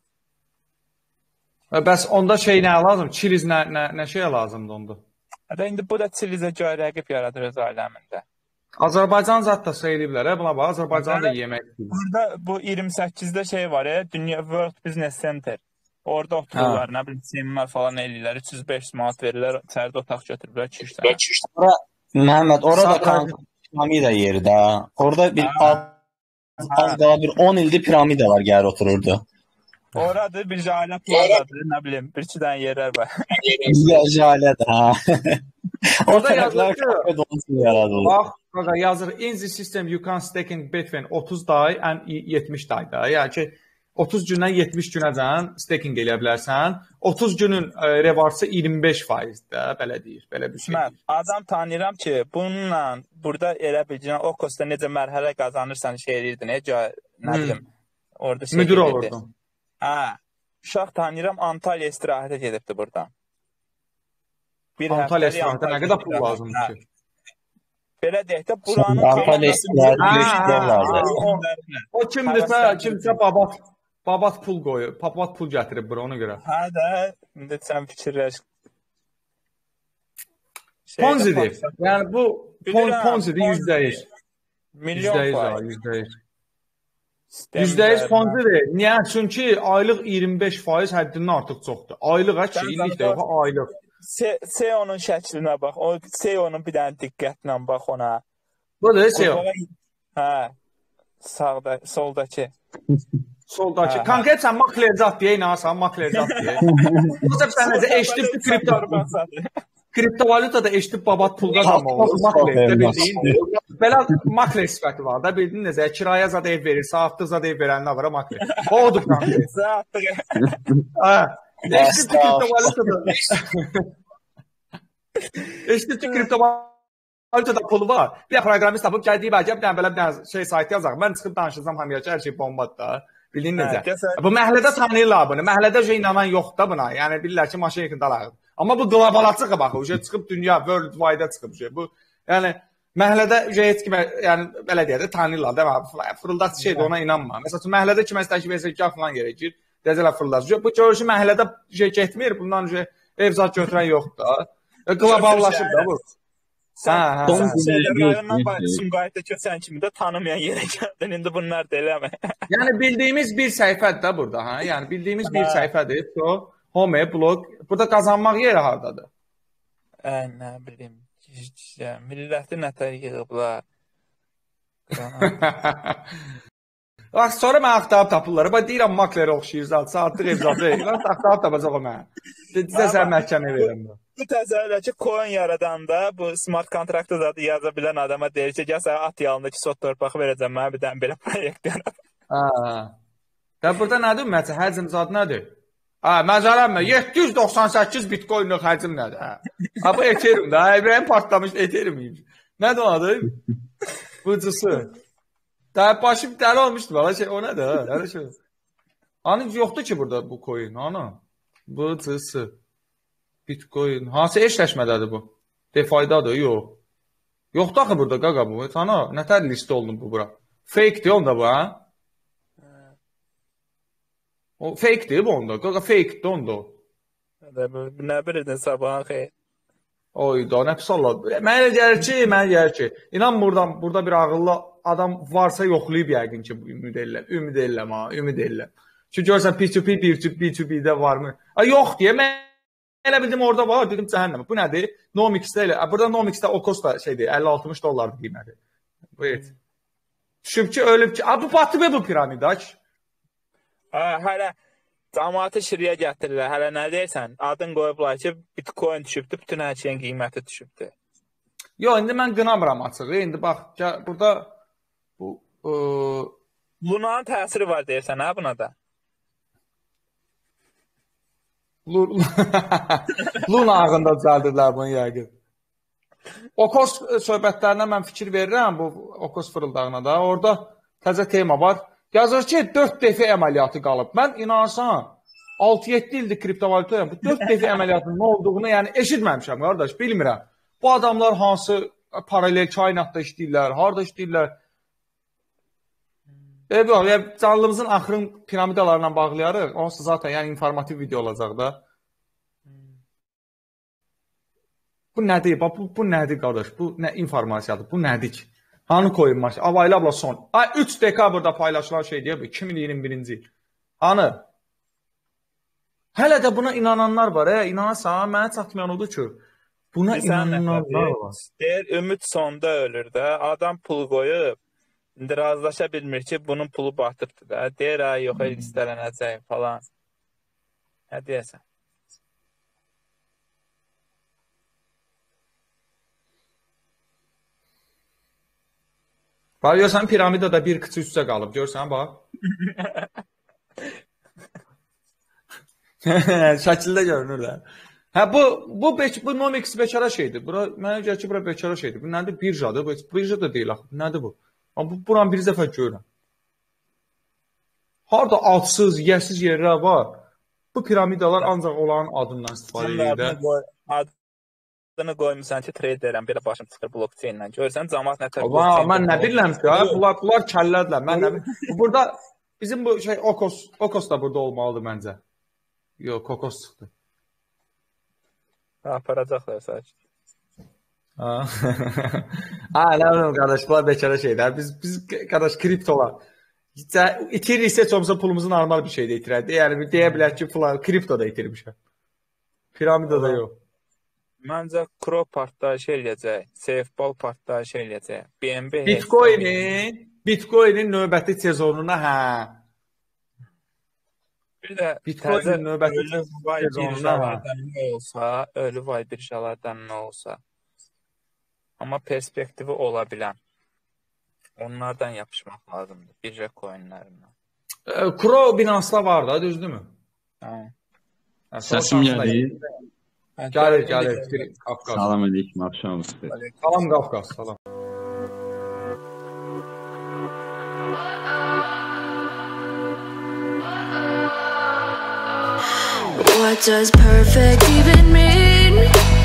Bəs onda şey nə lazım? Chiliz nə şey lazımdır onda? Hətta indi bu da Chilizə görə rəqib yaradır öz aləmində. Azərbaycan zat da söyləyiblər, buna bax, Azərbaycan da yemək. Burada bu 28-də şey var, Dünya World Business Center. Orada otururlar, nə bilim, seminar falan eləyirlər, 300-500 manat verirlər, içəridə otaq götürürlər, 2-3 dənə. Məhəmməd, orada piramida yeri də. Orada bir az qala bir 10 ildir piramidalar gəlir otururdu. Oradır, bir jalə plazadır, nə bilim, bir-iki dənə yerlər var. Jalədir, hə. Orada yazılır ki, bax, yazır, in the system you can staking between 30 day and 70 dayda. Yəni ki, 30 gündən 70 günəcən staking eləyə bilərsən. 30 günün revarsı 25%-də, belə deyir, belə bir şey. Mən adam tanıyıram ki, bununla burada elə biləcən Okosda necə mərhələ qazanırsan şey edirdin, nə bilim, orada şey müdür olurdun. Hə, uşaq tanıyıram, Antalya istirahətə gedibdi buradan. Antalya istirahətə nə qədər pul lazımdır ki? Belə deyək də, buranın Antalya istirahətə o kimdirsə babat pul qoyur, babat pul gətirib bura ona görə. Hə də, indi sən fikirləş. Ponzi'dir. Yəni bu Ponzi'dir %100. %100. %100 Ponzi'dir. Niyə? Çünki aylıq 25% həddindən artıq çoxdur. Aylıq ki, illik də yox, aylıq. SEO'nun şəklinə bax, o SEO'nun bir dənə diqqətlə bax ona. Budur SEO. Hə, sağda, soldakı. Soldakı. Konkret sən maklercat deyə inanırsan, maklercat deyə. Yoxsa sən necə eşitib kriptovalyutada eşitib babat pul qazanmaq olur. Makler bildiyin. Belə makler sifəti var da, bildin necə? Kirayə zad ev verir, saatlı zad ev verənlər var makler. Odur konkret. Saatlı. Hə. Eşitib kriptovalyutada. Eşitib kriptovalyutada pulu var. Bir proqramist tapıb gəldiyi bəlkə bir dənə şey sayt yazaq. Mən çıxıb danışacağam hamıya ki, hər şey bombadır da. Bildin necə? Bu məhəllədə tanıyırlar bunu. Məhəllədə inanan yoxdur da buna. Yəni bilirlər ki, maşın yaxındalar. Amma bu qlobala çıxıb baxı, çıxıb dünya world wide-a çıxıb. Bu yəni məhəllədə heç kimə, yəni belə deyək də tanıyırlar da. Fırıldaq şeydir, ona inanma. Məsələn, məhəllədə kiməsə təklif etsək ki, falan yerə gir, deyəcəklər fırıldaq. Bu görüşü məhəllədə getmir, bundan ev zat götürən yoxdur. Qloballaşıb da bu. Sumqayıtda köçən kimi də tanımayan yerə gəldin. İndi bunlar da eləmə. Yəni bildiyimiz bir səhifədir də burada, hə? Yəni bildiyimiz bir səhifədir. Home, blog. Burada qazanmaq yeri hardadır? Nə bilim. Milləti nətər yığıblar. Bax, sonra mən axtarıb tapırlar. Bax, deyirəm maklerə oxşayır zat, saatlıq ev zatı. Bax, axtarıb tapacaq o mənə. Desə sən məhkəməyə verirəm. Bu təzələ ki, coin yaradanda bu smart kontraktı zadı yaza bilən adama deyir ki, gəl sənə at yalındakı sot torpaq verəcəm, mənə bir dənə belə proyekt yarat. Da burada nədir ümumiyyətlə, həcm zad nədir? Məzərəm 798 bitcoinlik həcm nədir? Bu Ethereum da, İbrahim partlamış Ethereum imiş. Nədir o adı? Bıcısı. Başım dəli olmuşdu, o nədir? Hani yoxdur ki burada bu coin, ana? Bıcısı. Bitcoin. Hansı eşləşmədədir bu? DeFi-dadır, yox. Yoxdur axı burada qaqa bu. Sana nətər listə olunub bu bura? Fake-dir onda bu, hə? O fake-dir bu onda. Qaqa fake-dir onda. Nə bilirdin sabahın xeyr? Oyda, nə pis Allah. Mənə gəlir ki, inan burada bir ağıllı adam varsa yoxlayıb yəqin ki, ümid edirəm, ümid edirəm. Ki görsən P2P, B2B-də varmı? Yox deyə mən elə bildim orada var, dedim cəhənnəm. Bu nədir? Nomix-də elə. Burada Nomix-də Okos da şeydir, 50-60 dollardır qiyməti. Evet. Düşüb ki, ölüb ki, bu batıb bu piramida ki. Hələ cəmaatı şiriyə gətirirlər. Hələ nə deyirsən? Adın qoyublar ki, Bitcoin düşübdür, bütün hər şeyin qiyməti düşübdür. Yox, indi mən qınamıram açığı. İndi bax, burada bu Luna'nın təsiri var deyirsən, hə buna da? Luna ağında düzəldirlər bunu yəqin. Okos söhbətlərinə mən fikir verirəm, bu Okos fırıldağına da. Orada təzə tema var. Yazır ki, 4 dəfə əməliyyatı qalıb. Mən inansan, 6-7 ildir kriptovalutayam. Bu 4 dəfə əməliyyatının nə olduğunu yəni eşitməmişəm, qardaş, bilmirəm. Bu adamlar hansı paralel kainatda işləyirlər, harada işləyirlər? Canlımızın axırın piramidalarla bağlayarıq. Onsuz zaten yəni informativ video olacaq da. Bu nədir? Bu nədir, qardaş? Bu nə informasiyadır? Bu nədir ki? Hanı koyulmuş? Avaylı abla son. 3 dekabrda paylaşılan şey deyək, 2021-ci il. Hanı? Hələ də buna inananlar var. İnanırsan, mənə çatmayan odur ki, buna inananlar var. Deyir, ümid sonda ölür də. Adam pul qoyub, indi razılaşa bilmir ki, bunun pulu batıbdır da. Deyir, yox, istələnəcək falan. Nə deyəsən? Bax, görsən, piramidada bir kıçı üstə qalıb. Görsən, bax. Şəkildə görünür də. Hə, bu Nomix bekara şeydir. Mənə gəlir ki, bura bekara şeydir. Bu nədir? Birjadır. Birja da deyil, axı. Nədir bu? Buranı bir dəfə görürəm. Harada adsız, yəsiz yerlər var. Bu piramidalar ancaq onların adından istifadə edir. Adını qoymuşsan ki, traderəm, belə başım çıxır blockchain-lə. Görsən, cəmaat nə tər blockchain. Mən nə bilirəm ki, bunlar kəllədilər. Mən nə bilirəm. Burada bizim bu şey Okos da burada olmalıdır məncə. Yox, Kokos çıxdı. Aparacaqlar sadəcə. Nə bilirəm, qardaş, bunlar bekara şeylər. Biz qardaş, kriptolar. İtirirsə heç olmasa pulumuzu normal bir şeydə itirərdi. Yəni, deyə bilər ki, kriptoda itirmişəm. Piramidada yox. Məncə, Kro partlayış eləyəcək, Safeball partlayış eləyəcək, BNB... Bitcoinin növbəti sezonuna, hə. Bir də təzə ölü vay birjalardan nə olsa, amma perspektivi ola bilən, onlardan yapışmaq lazımdır, birja coinlərindən. Kro Binance-da var da, düzdürmü? Səsim gəlir. Gəlir. Qafqaz. Salam aleyküm, axşamınız xeyir. Salam Qafqaz, salam. What does perfect even mean?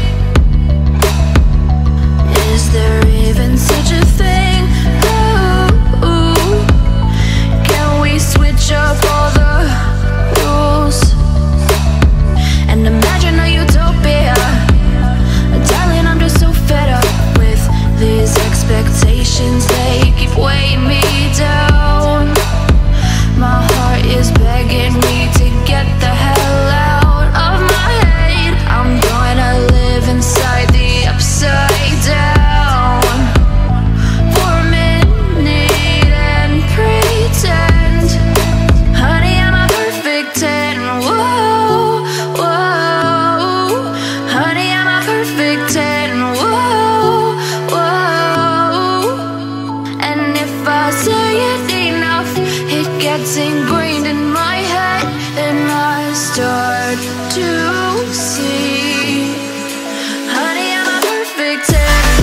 Is there even such a thing? Ooh, can we switch up all the rules and imagine a utopia? Darling, I'm just so fed up with these expectations. They keep weighing me down. My heart is begging me to get the hell out of my head. I'm gonna live inside the upside down for a minute and pretend, honey, I'm a perfect 10. Whoa, whoa, honey, I'm a perfect 10. Whoa, whoa, and if I say it enough, it gets ingrained in my head, and I start to see, honey, I'm a perfect 10.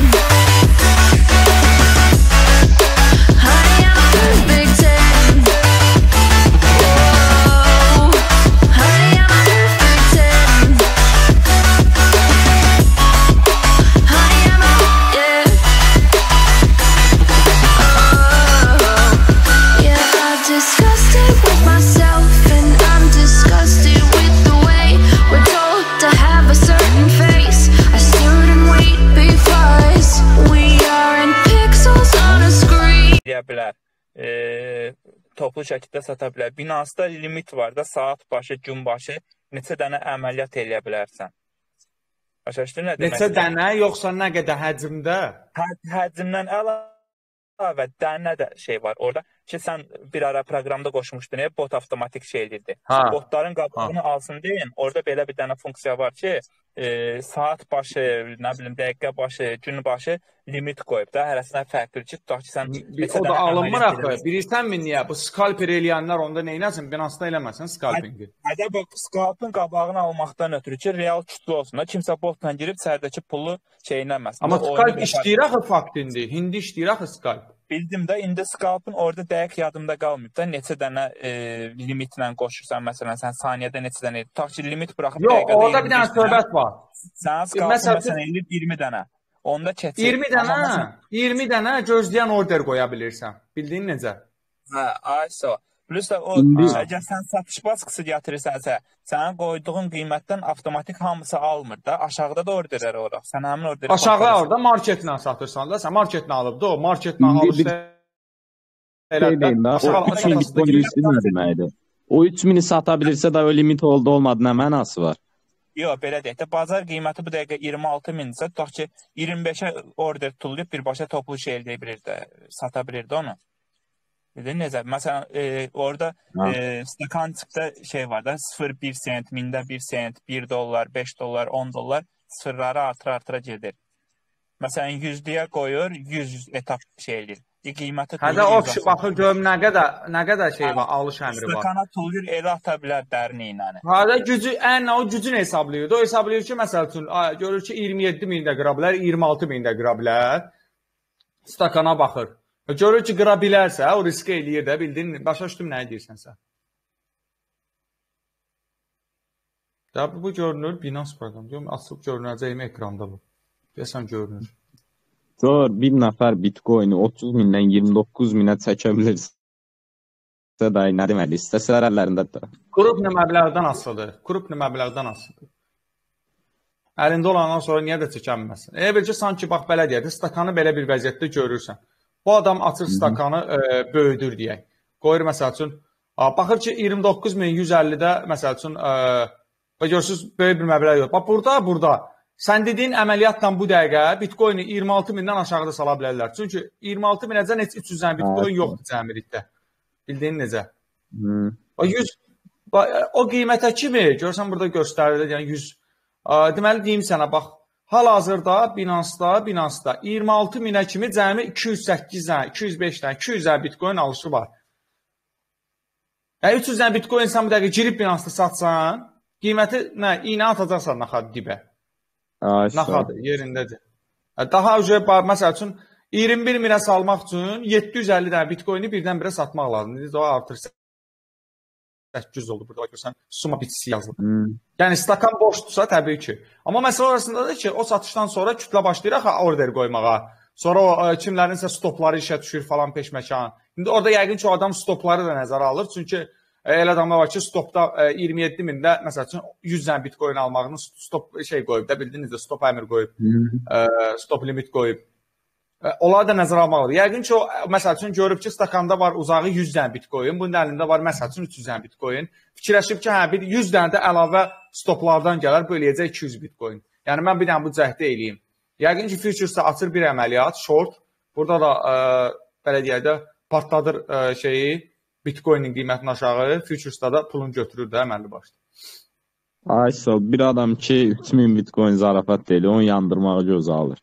Honey, I'm a perfect 10. Whoa, honey, I'm a perfect 10. Honey, I'm a, yeah. Yeah, I've discussed it with myself, and I'm disgusted with the way we're told to have a certain face, a certain weight, because we are in pixels on a screen. Deyə bilər. toplu şəkildə sata bilər. Binance-da limit var da, saat başı, gün başı neçə dənə əməliyyat eləyə bilərsən. Başa düşdün nə demək? Neçə dənə, yoxsa nə qədər həcmdə? Həcmdən əlavə dənə də şey var orada ki, sən bir ara proqramda qoşmuşdun, bot avtomatik şey edirdi. Botların qabağını alsın deyin, orada belə bir dənə funksiya var ki, saat başı, nə bilim, dəqiqə başı, gün başı limit qoyub da, hərəsinə fərqli ki, tutaq ki, sən o da alınmır axı. Bilirsənmi niyə? Bu skalper eləyənlər onda neynəsin? Binance-da eləməsən skalpingi. Hədə bu skalpın qabağını almaqdan ötürü ki, real kütlü olsun da, kimsə botla girib sərdəki pulu şeyinləməsin. Amma skalp işləyir axı fakt indi. Hindi işləyir axı skalp. Bildim də, indi skalpın orada dəqiq yadımda qalmayıb da, neçə dənə limitlə qoşursan, məsələn, sən saniyədə neçə dənə, tutaq ki, limit buraxıb dəqiqədə 25 dənə. Yox, orada bir dənə söhbət var. Sən skalpın məsələn eləyir 20 dənə. Onda keçir. 20 dənə gözləyən order qoya bilirsən. Bildiyin necə? Hə, ayso. Plus da o, əgər sən satış baskısı gətirirsənsə, sənin qoyduğun qiymətdən avtomatik hamısı almır da, aşağıda da orderlər oraq. Sən həmin orderi... Aşağıda orada marketlə satırsan da, sən marketlə alıp da, o marketlə alışda... O 3000 bitcoin limitli nə deməkdir? O 3000-i sata bilirsə də o limit olmadı, nə mənası var? Yox, belə deyək də, bazar qiyməti bu dəqiqə 26.000-dirsə, tutaq ki, 25-ə order tullayıb birbaşa toplu şey elde bilir də, sata bilir də onu. Necə? Məsələn, orada stakançıqda şey var da, 0,1 sent, 1000-də 1 sent, 1 dollar, 5 dollar, 10 dollar sıfırları artıra gedir. Məsələn, 100-lüyə qoyur, 100 etap şey edir. Qiyməti tullayır. Hədə o kişi baxır, görüm nə qədər şey var, alış əmri var. Stakana tullayır, elə ata bilər dərini ilə. Hədə o gücünü hesablayır. O hesablayır ki, məsəl üçün, görür ki, 27.000-də qıra bilər, 26.000-də qıra bilər. Stakana baxır. Görür ki, qıra bilərsə, o risk eləyir də, bildin, başa düşdüm nə edirsən sən. Bu görünür, Binance proqram, deyəm, asıb görünəcəyim ekranda bu. Deyəsən görünür. Gör, bir nəfər bitcoini 30.000-dən 29.000-ə çəkə bilirsə də, nə deməli, istəsələr əllərindədir. Krupni məbləğdən asılıdır. Əlində olandan sonra niyə də çəkənməsin? Belki sanki, bax, belə deyədir, stakanı belə bir vəziyyətdə görürsən. Bu adam açır stakanı böyüdür deyək. Qoyur, məsəl üçün, baxır ki, 29.150-də, məsəl üçün, görürsünüz, böyük bir məbləğ yox. Bax, burada, sən dediyin əməliyyatla bu dəqiqə bitcoini 26.000-dən aşağıda sala bilərlər. Çünki 26.000-əcən heç 300 dənə bitcoin yoxdur cəmilikdə. Bildiyin necə? O qiymətə kimi, görürsən, burada göstərilir, yəni 100. Deməli, deyim sənə, bax, hal-hazırda Binance-da 26.000-ə kimi cəmi 208 dənə, 205 dənə, 200 dənə bitcoin alışı var. Yəni 300 dənə bitcoin sən bu dəqiqə girib Binance-da satsan, qiyməti nə, iynə atacaqsan naxadı dibə. Naxadı, yerindədir. Daha öncə, məsəl üçün, 21.000-ə salmaq üçün 750 dənə bitcoini birdən-birə satmaq lazımdır. O artır 800 oldu burada, görsən, suma bitisi yazılır. Yəni, stakan boşdursa, təbii ki. Amma məsələ orasındadır ki, o satışdan sonra kütlə başlayır axı order qoymağa. Sonra o kimlərinsə stopları işə düşür falan peşməkan. İndi orada yəqin ki, o adam stopları da nəzərə alır. Çünki elə adamlar var ki, stopda 27.000-də, məsəl üçün, 100 dənə bitcoin almağını stop şey qoyub da, bildiniz də, stop əmr qoyub, stop limit qoyub. Onları da nəzərə almaq olur. Yəqin ki, o, məsəl üçün, görüb ki, stakanda var uzağı 100 dənə bitcoin, bunun əlində var, məsəl üçün, 300 dənə bitcoin. Fikirləşib ki, 100 dənə də əlavə stoplardan gələr, böləyəcək 200 bitcoin. Yəni, mən bir dənə bu cəhdə eləyim. Yəqin ki, Futures'da açır bir əməliyyat, short. Burada da, belə deyək də, partladır şeyi, bitcoinin qiymətini aşağı, Futures'da da pulunu götürür də əməlli başda. Ayso, bir adam ki, 3000 bitcoin zarafat deyil, onu yandırmağı göz alır.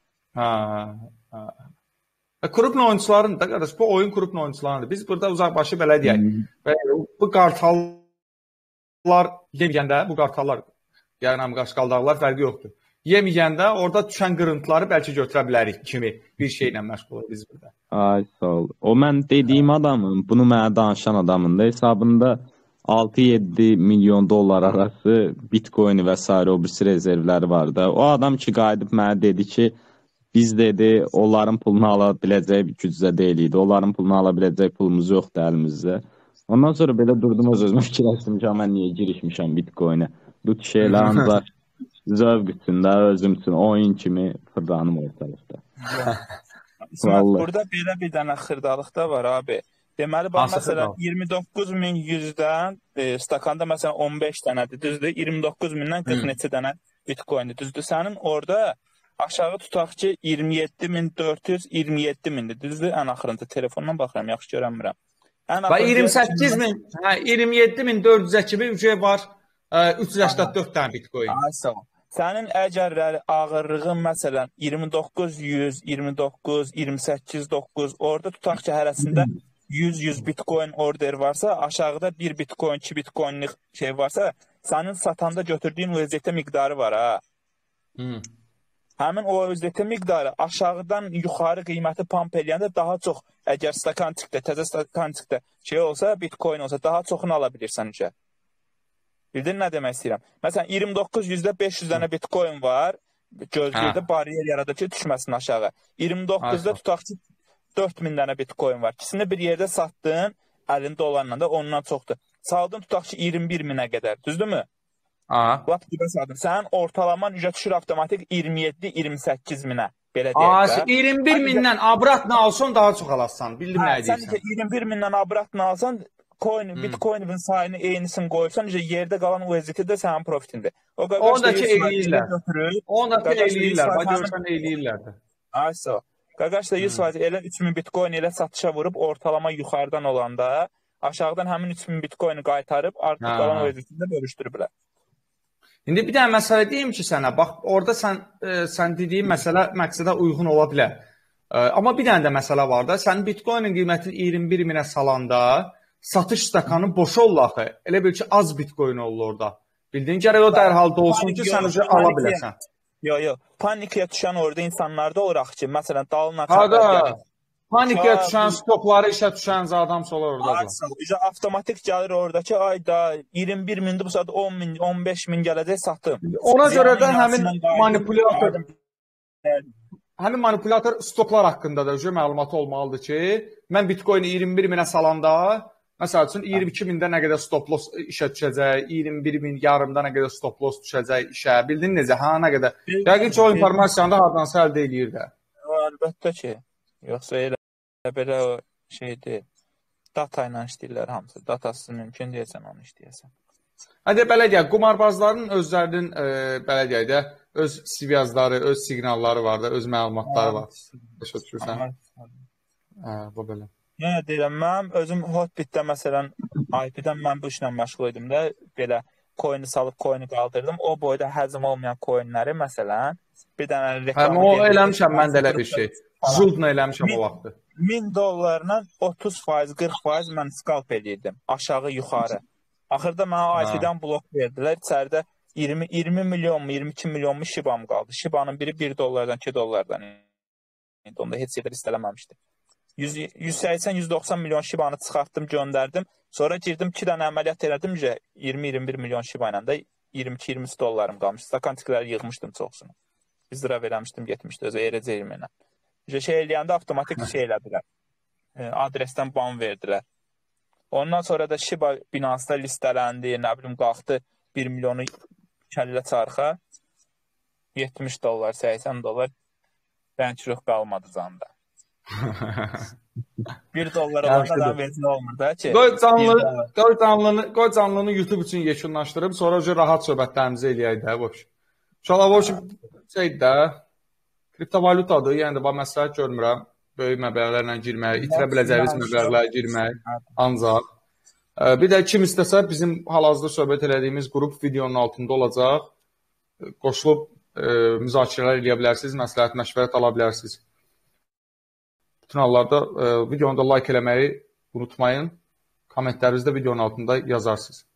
Krupno oyuncuların da, qardaş, bu oyun krupno oyuncularındır. Biz burada uzaqbaşı belə deyək. Bu qartallar yeməyəndə, bu qartallar, yəni qaşqaldaqlar fərqi yoxdur. Yeməyəndə orada düşən qırıntıları bəlkə götürə bilərik kimi bir şeylə məşğul oluruz biz burada. Ay, sağ ol. O mən dediyim adamın, bunu mənə danışan adamın da hesabında 6-7 milyon dollar arası bitcoini və s. o birisi rezervləri var da. O adam ki, qayıdıb mənə dedi ki, biz dedi, onların pulunu ala biləcək gücdə deyiliydi. Onların pulunu ala biləcək pulumuz yoxdur əlimizdə. Ondan sonra belə durdum öz-özümə fikirləşdim ki, mən niyə girişmişəm bitcoinə. Bu şeylə ancaq zövq üçün də, özüm üçün, oyun kimi fırlanım ortalıqda. Burada belə bir dənə xırdalıq da var abi. Deməli, bax, Hansı məsələn, xırdalı? 29.100-dən stakanda məsələn 15 dənədir, düzdür? 29.000-dən 40 neçə dənə bitcoindir, düzdür? Sənin orada aşağı tutaq ki 27.400, 27.000-dir, düzdür? Ən axırıncı telefondan baxıram, yaxşı görənmirəm. Və 28.000, hə 27.400-ə kimi ücret var. 384 dənə bitcoin. Ay, sağ ol. Sənin əgər ağırlığın məsələn 29.100, 29, 28.9 orada tutaq ki hərəsində 100 bitcoin order varsa, aşağıda 1 bitcoin, 2 bitcoinlik şey varsa, sənin satanda götürdüyün USDT miqdarı var ha. Həmin o USDT miqdarı aşağıdan yuxarı qiyməti pump eləyəndə daha çox, əgər stakantikdə, təzə stakantikdə şey olsa, bitcoin olsa, daha çoxunu ala bilirsən ücə. Bildin nə demək istəyirəm? Məsələn, 29.100-də 500 dənə bitcoin var, gözləyirdə bariyer yaradır ki, düşməsin aşağı. 29-da tutaq ki 4.000 dənə bitcoin var. İkisini bir yerdə satdın, əlində olanla da ondan çoxdur. Saldın tutaq ki 21.000-ə qədər, düzdürmü? Lap dibə saldın. Sənin ortalaman ücret düşür avtomatik 27-28.000-ə. Belə deyək də. 21.000-dən abratla alsan daha çox alasan. Bildim nə deyirsən. Sən 21.000-dən abratla alsan, bitcoinin sayını eynisini qoyursan, yerdə qalan USDT də sənin profitindir. Ondakı eləyirlər. Ondakı eləyirlər. Bax, görsən eləyirlər də. Aysa. Qaqaş da 100% elə 3000 bitcoin elə satışa vurub ortalama yuxarıdan olanda aşağıdan həmin 3000 bitcoini qaytarıb artıq qalan USDT-də bölüşdürüblər. İndi bir dənə məsələ deyim ki sənə, bax orada sən dediyin məsələ məqsədə uyğun ola bilər. Amma bir dənə də məsələ var da, sənin bitcoinin qiymətini 21.000-ə salanda satış stakanı boş olur axı. Elə bil ki az bitcoin olur orada. Bildiyin gərək o dərhalda olsun ki sən ala biləsən. Yox. Panikaya düşən orada insanlarda oluraq ki, məsələn, dalına xəbər. Panikaya düşən, stokları işə düşən adamsa olur orada. Avtomatik gəlir oradakı ayda 21.000-dir, bu saat 10.000, 15.000 gələcək satım. Ona görə də həmin manipulator stoklar haqqında da məlumatı olmalıdır ki, mən bitcoini 21.000-ə salanda, məsəl üçün 22.000-də nə qədər stop loss işə düşəcək, 21.000 yarımda nə qədər stop loss düşəcək işə, bildin necə, nə qədər? Yəqin ki, o informasiyanı da hardansa əldə edir də. Əlbəttə ki, yoxsa elə belə o şeydir, data ilə işləyirlər hamısı, datası mümkün deyəsən onu işləyəsən. Hadi belə deyək, qumarbazların özlərinin, belə deyək də, öz sivyazları, öz siqnalları var da, öz məlumatları var. Başa düşürsən? Bu belə. Yəni deyirəm, mən özüm Hotbitdə məsələn, IP-dən mən bu işlə məşğul idim də, belə coin-i salıb coin-i qaldırdım. O boyda həzm olmayan coin-ləri məsələn, bir dənə reklamı o eləmişəm mən də elə bir şey. Zultla eləmişəm o vaxtı. $1000 30%, 40% mən scalp edirdim, aşağı yuxarı. Axırda mənə IP-dən blok verdilər, içəridə 20 milyonmu, 22 milyonmu Shiba'm qaldı. Shiba'nın biri $1, $2. Onda heç yerdə listələməmişdi. 180-190 milyon Shiba'nı çıxartdım, göndərdim. Sonra girdim 2 dənə əməliyyat elədim ki, 20-21 milyon Shiba ilə də $22-23 qalmış. Stakantikləri yığmışdım çoxsunu. 100 lira verəmişdim, getmişdi özə erəcəyim ilə. Şey eləyəndə avtomatik şey elədilər. Adresdən ban verdilər. Ondan sonra da Shiba Binance-da listələndi, nə bilim qalxdı 1 milyonu kəllə çarxa. $70, $80 bənçiruq qalmadı zanda. $1 olanda da vezin olmur da ki. Qoy canlını YouTube üçün yekunlaşdırıb, sonra rahat söhbətlərimizi eləyək də. İnşallah şeydir də, kriptovalutadır, yəni də bu məsləhət görmürəm. Böyük məbləğlərlə girmək, itirə biləcəyiniz məbləğlərlə girmək ancaq. Bir də kim istəsə bizim hal-hazırda söhbət elədiyimiz qrup videonun altında olacaq. Qoşulub müzakirələr eləyə bilərsiniz, məsləhət, məşvərət ala bilərsiniz. Bütün hallarda videonu da like eləməyi unutmayın. Kommentlərinizi də videonun altında yazarsınız.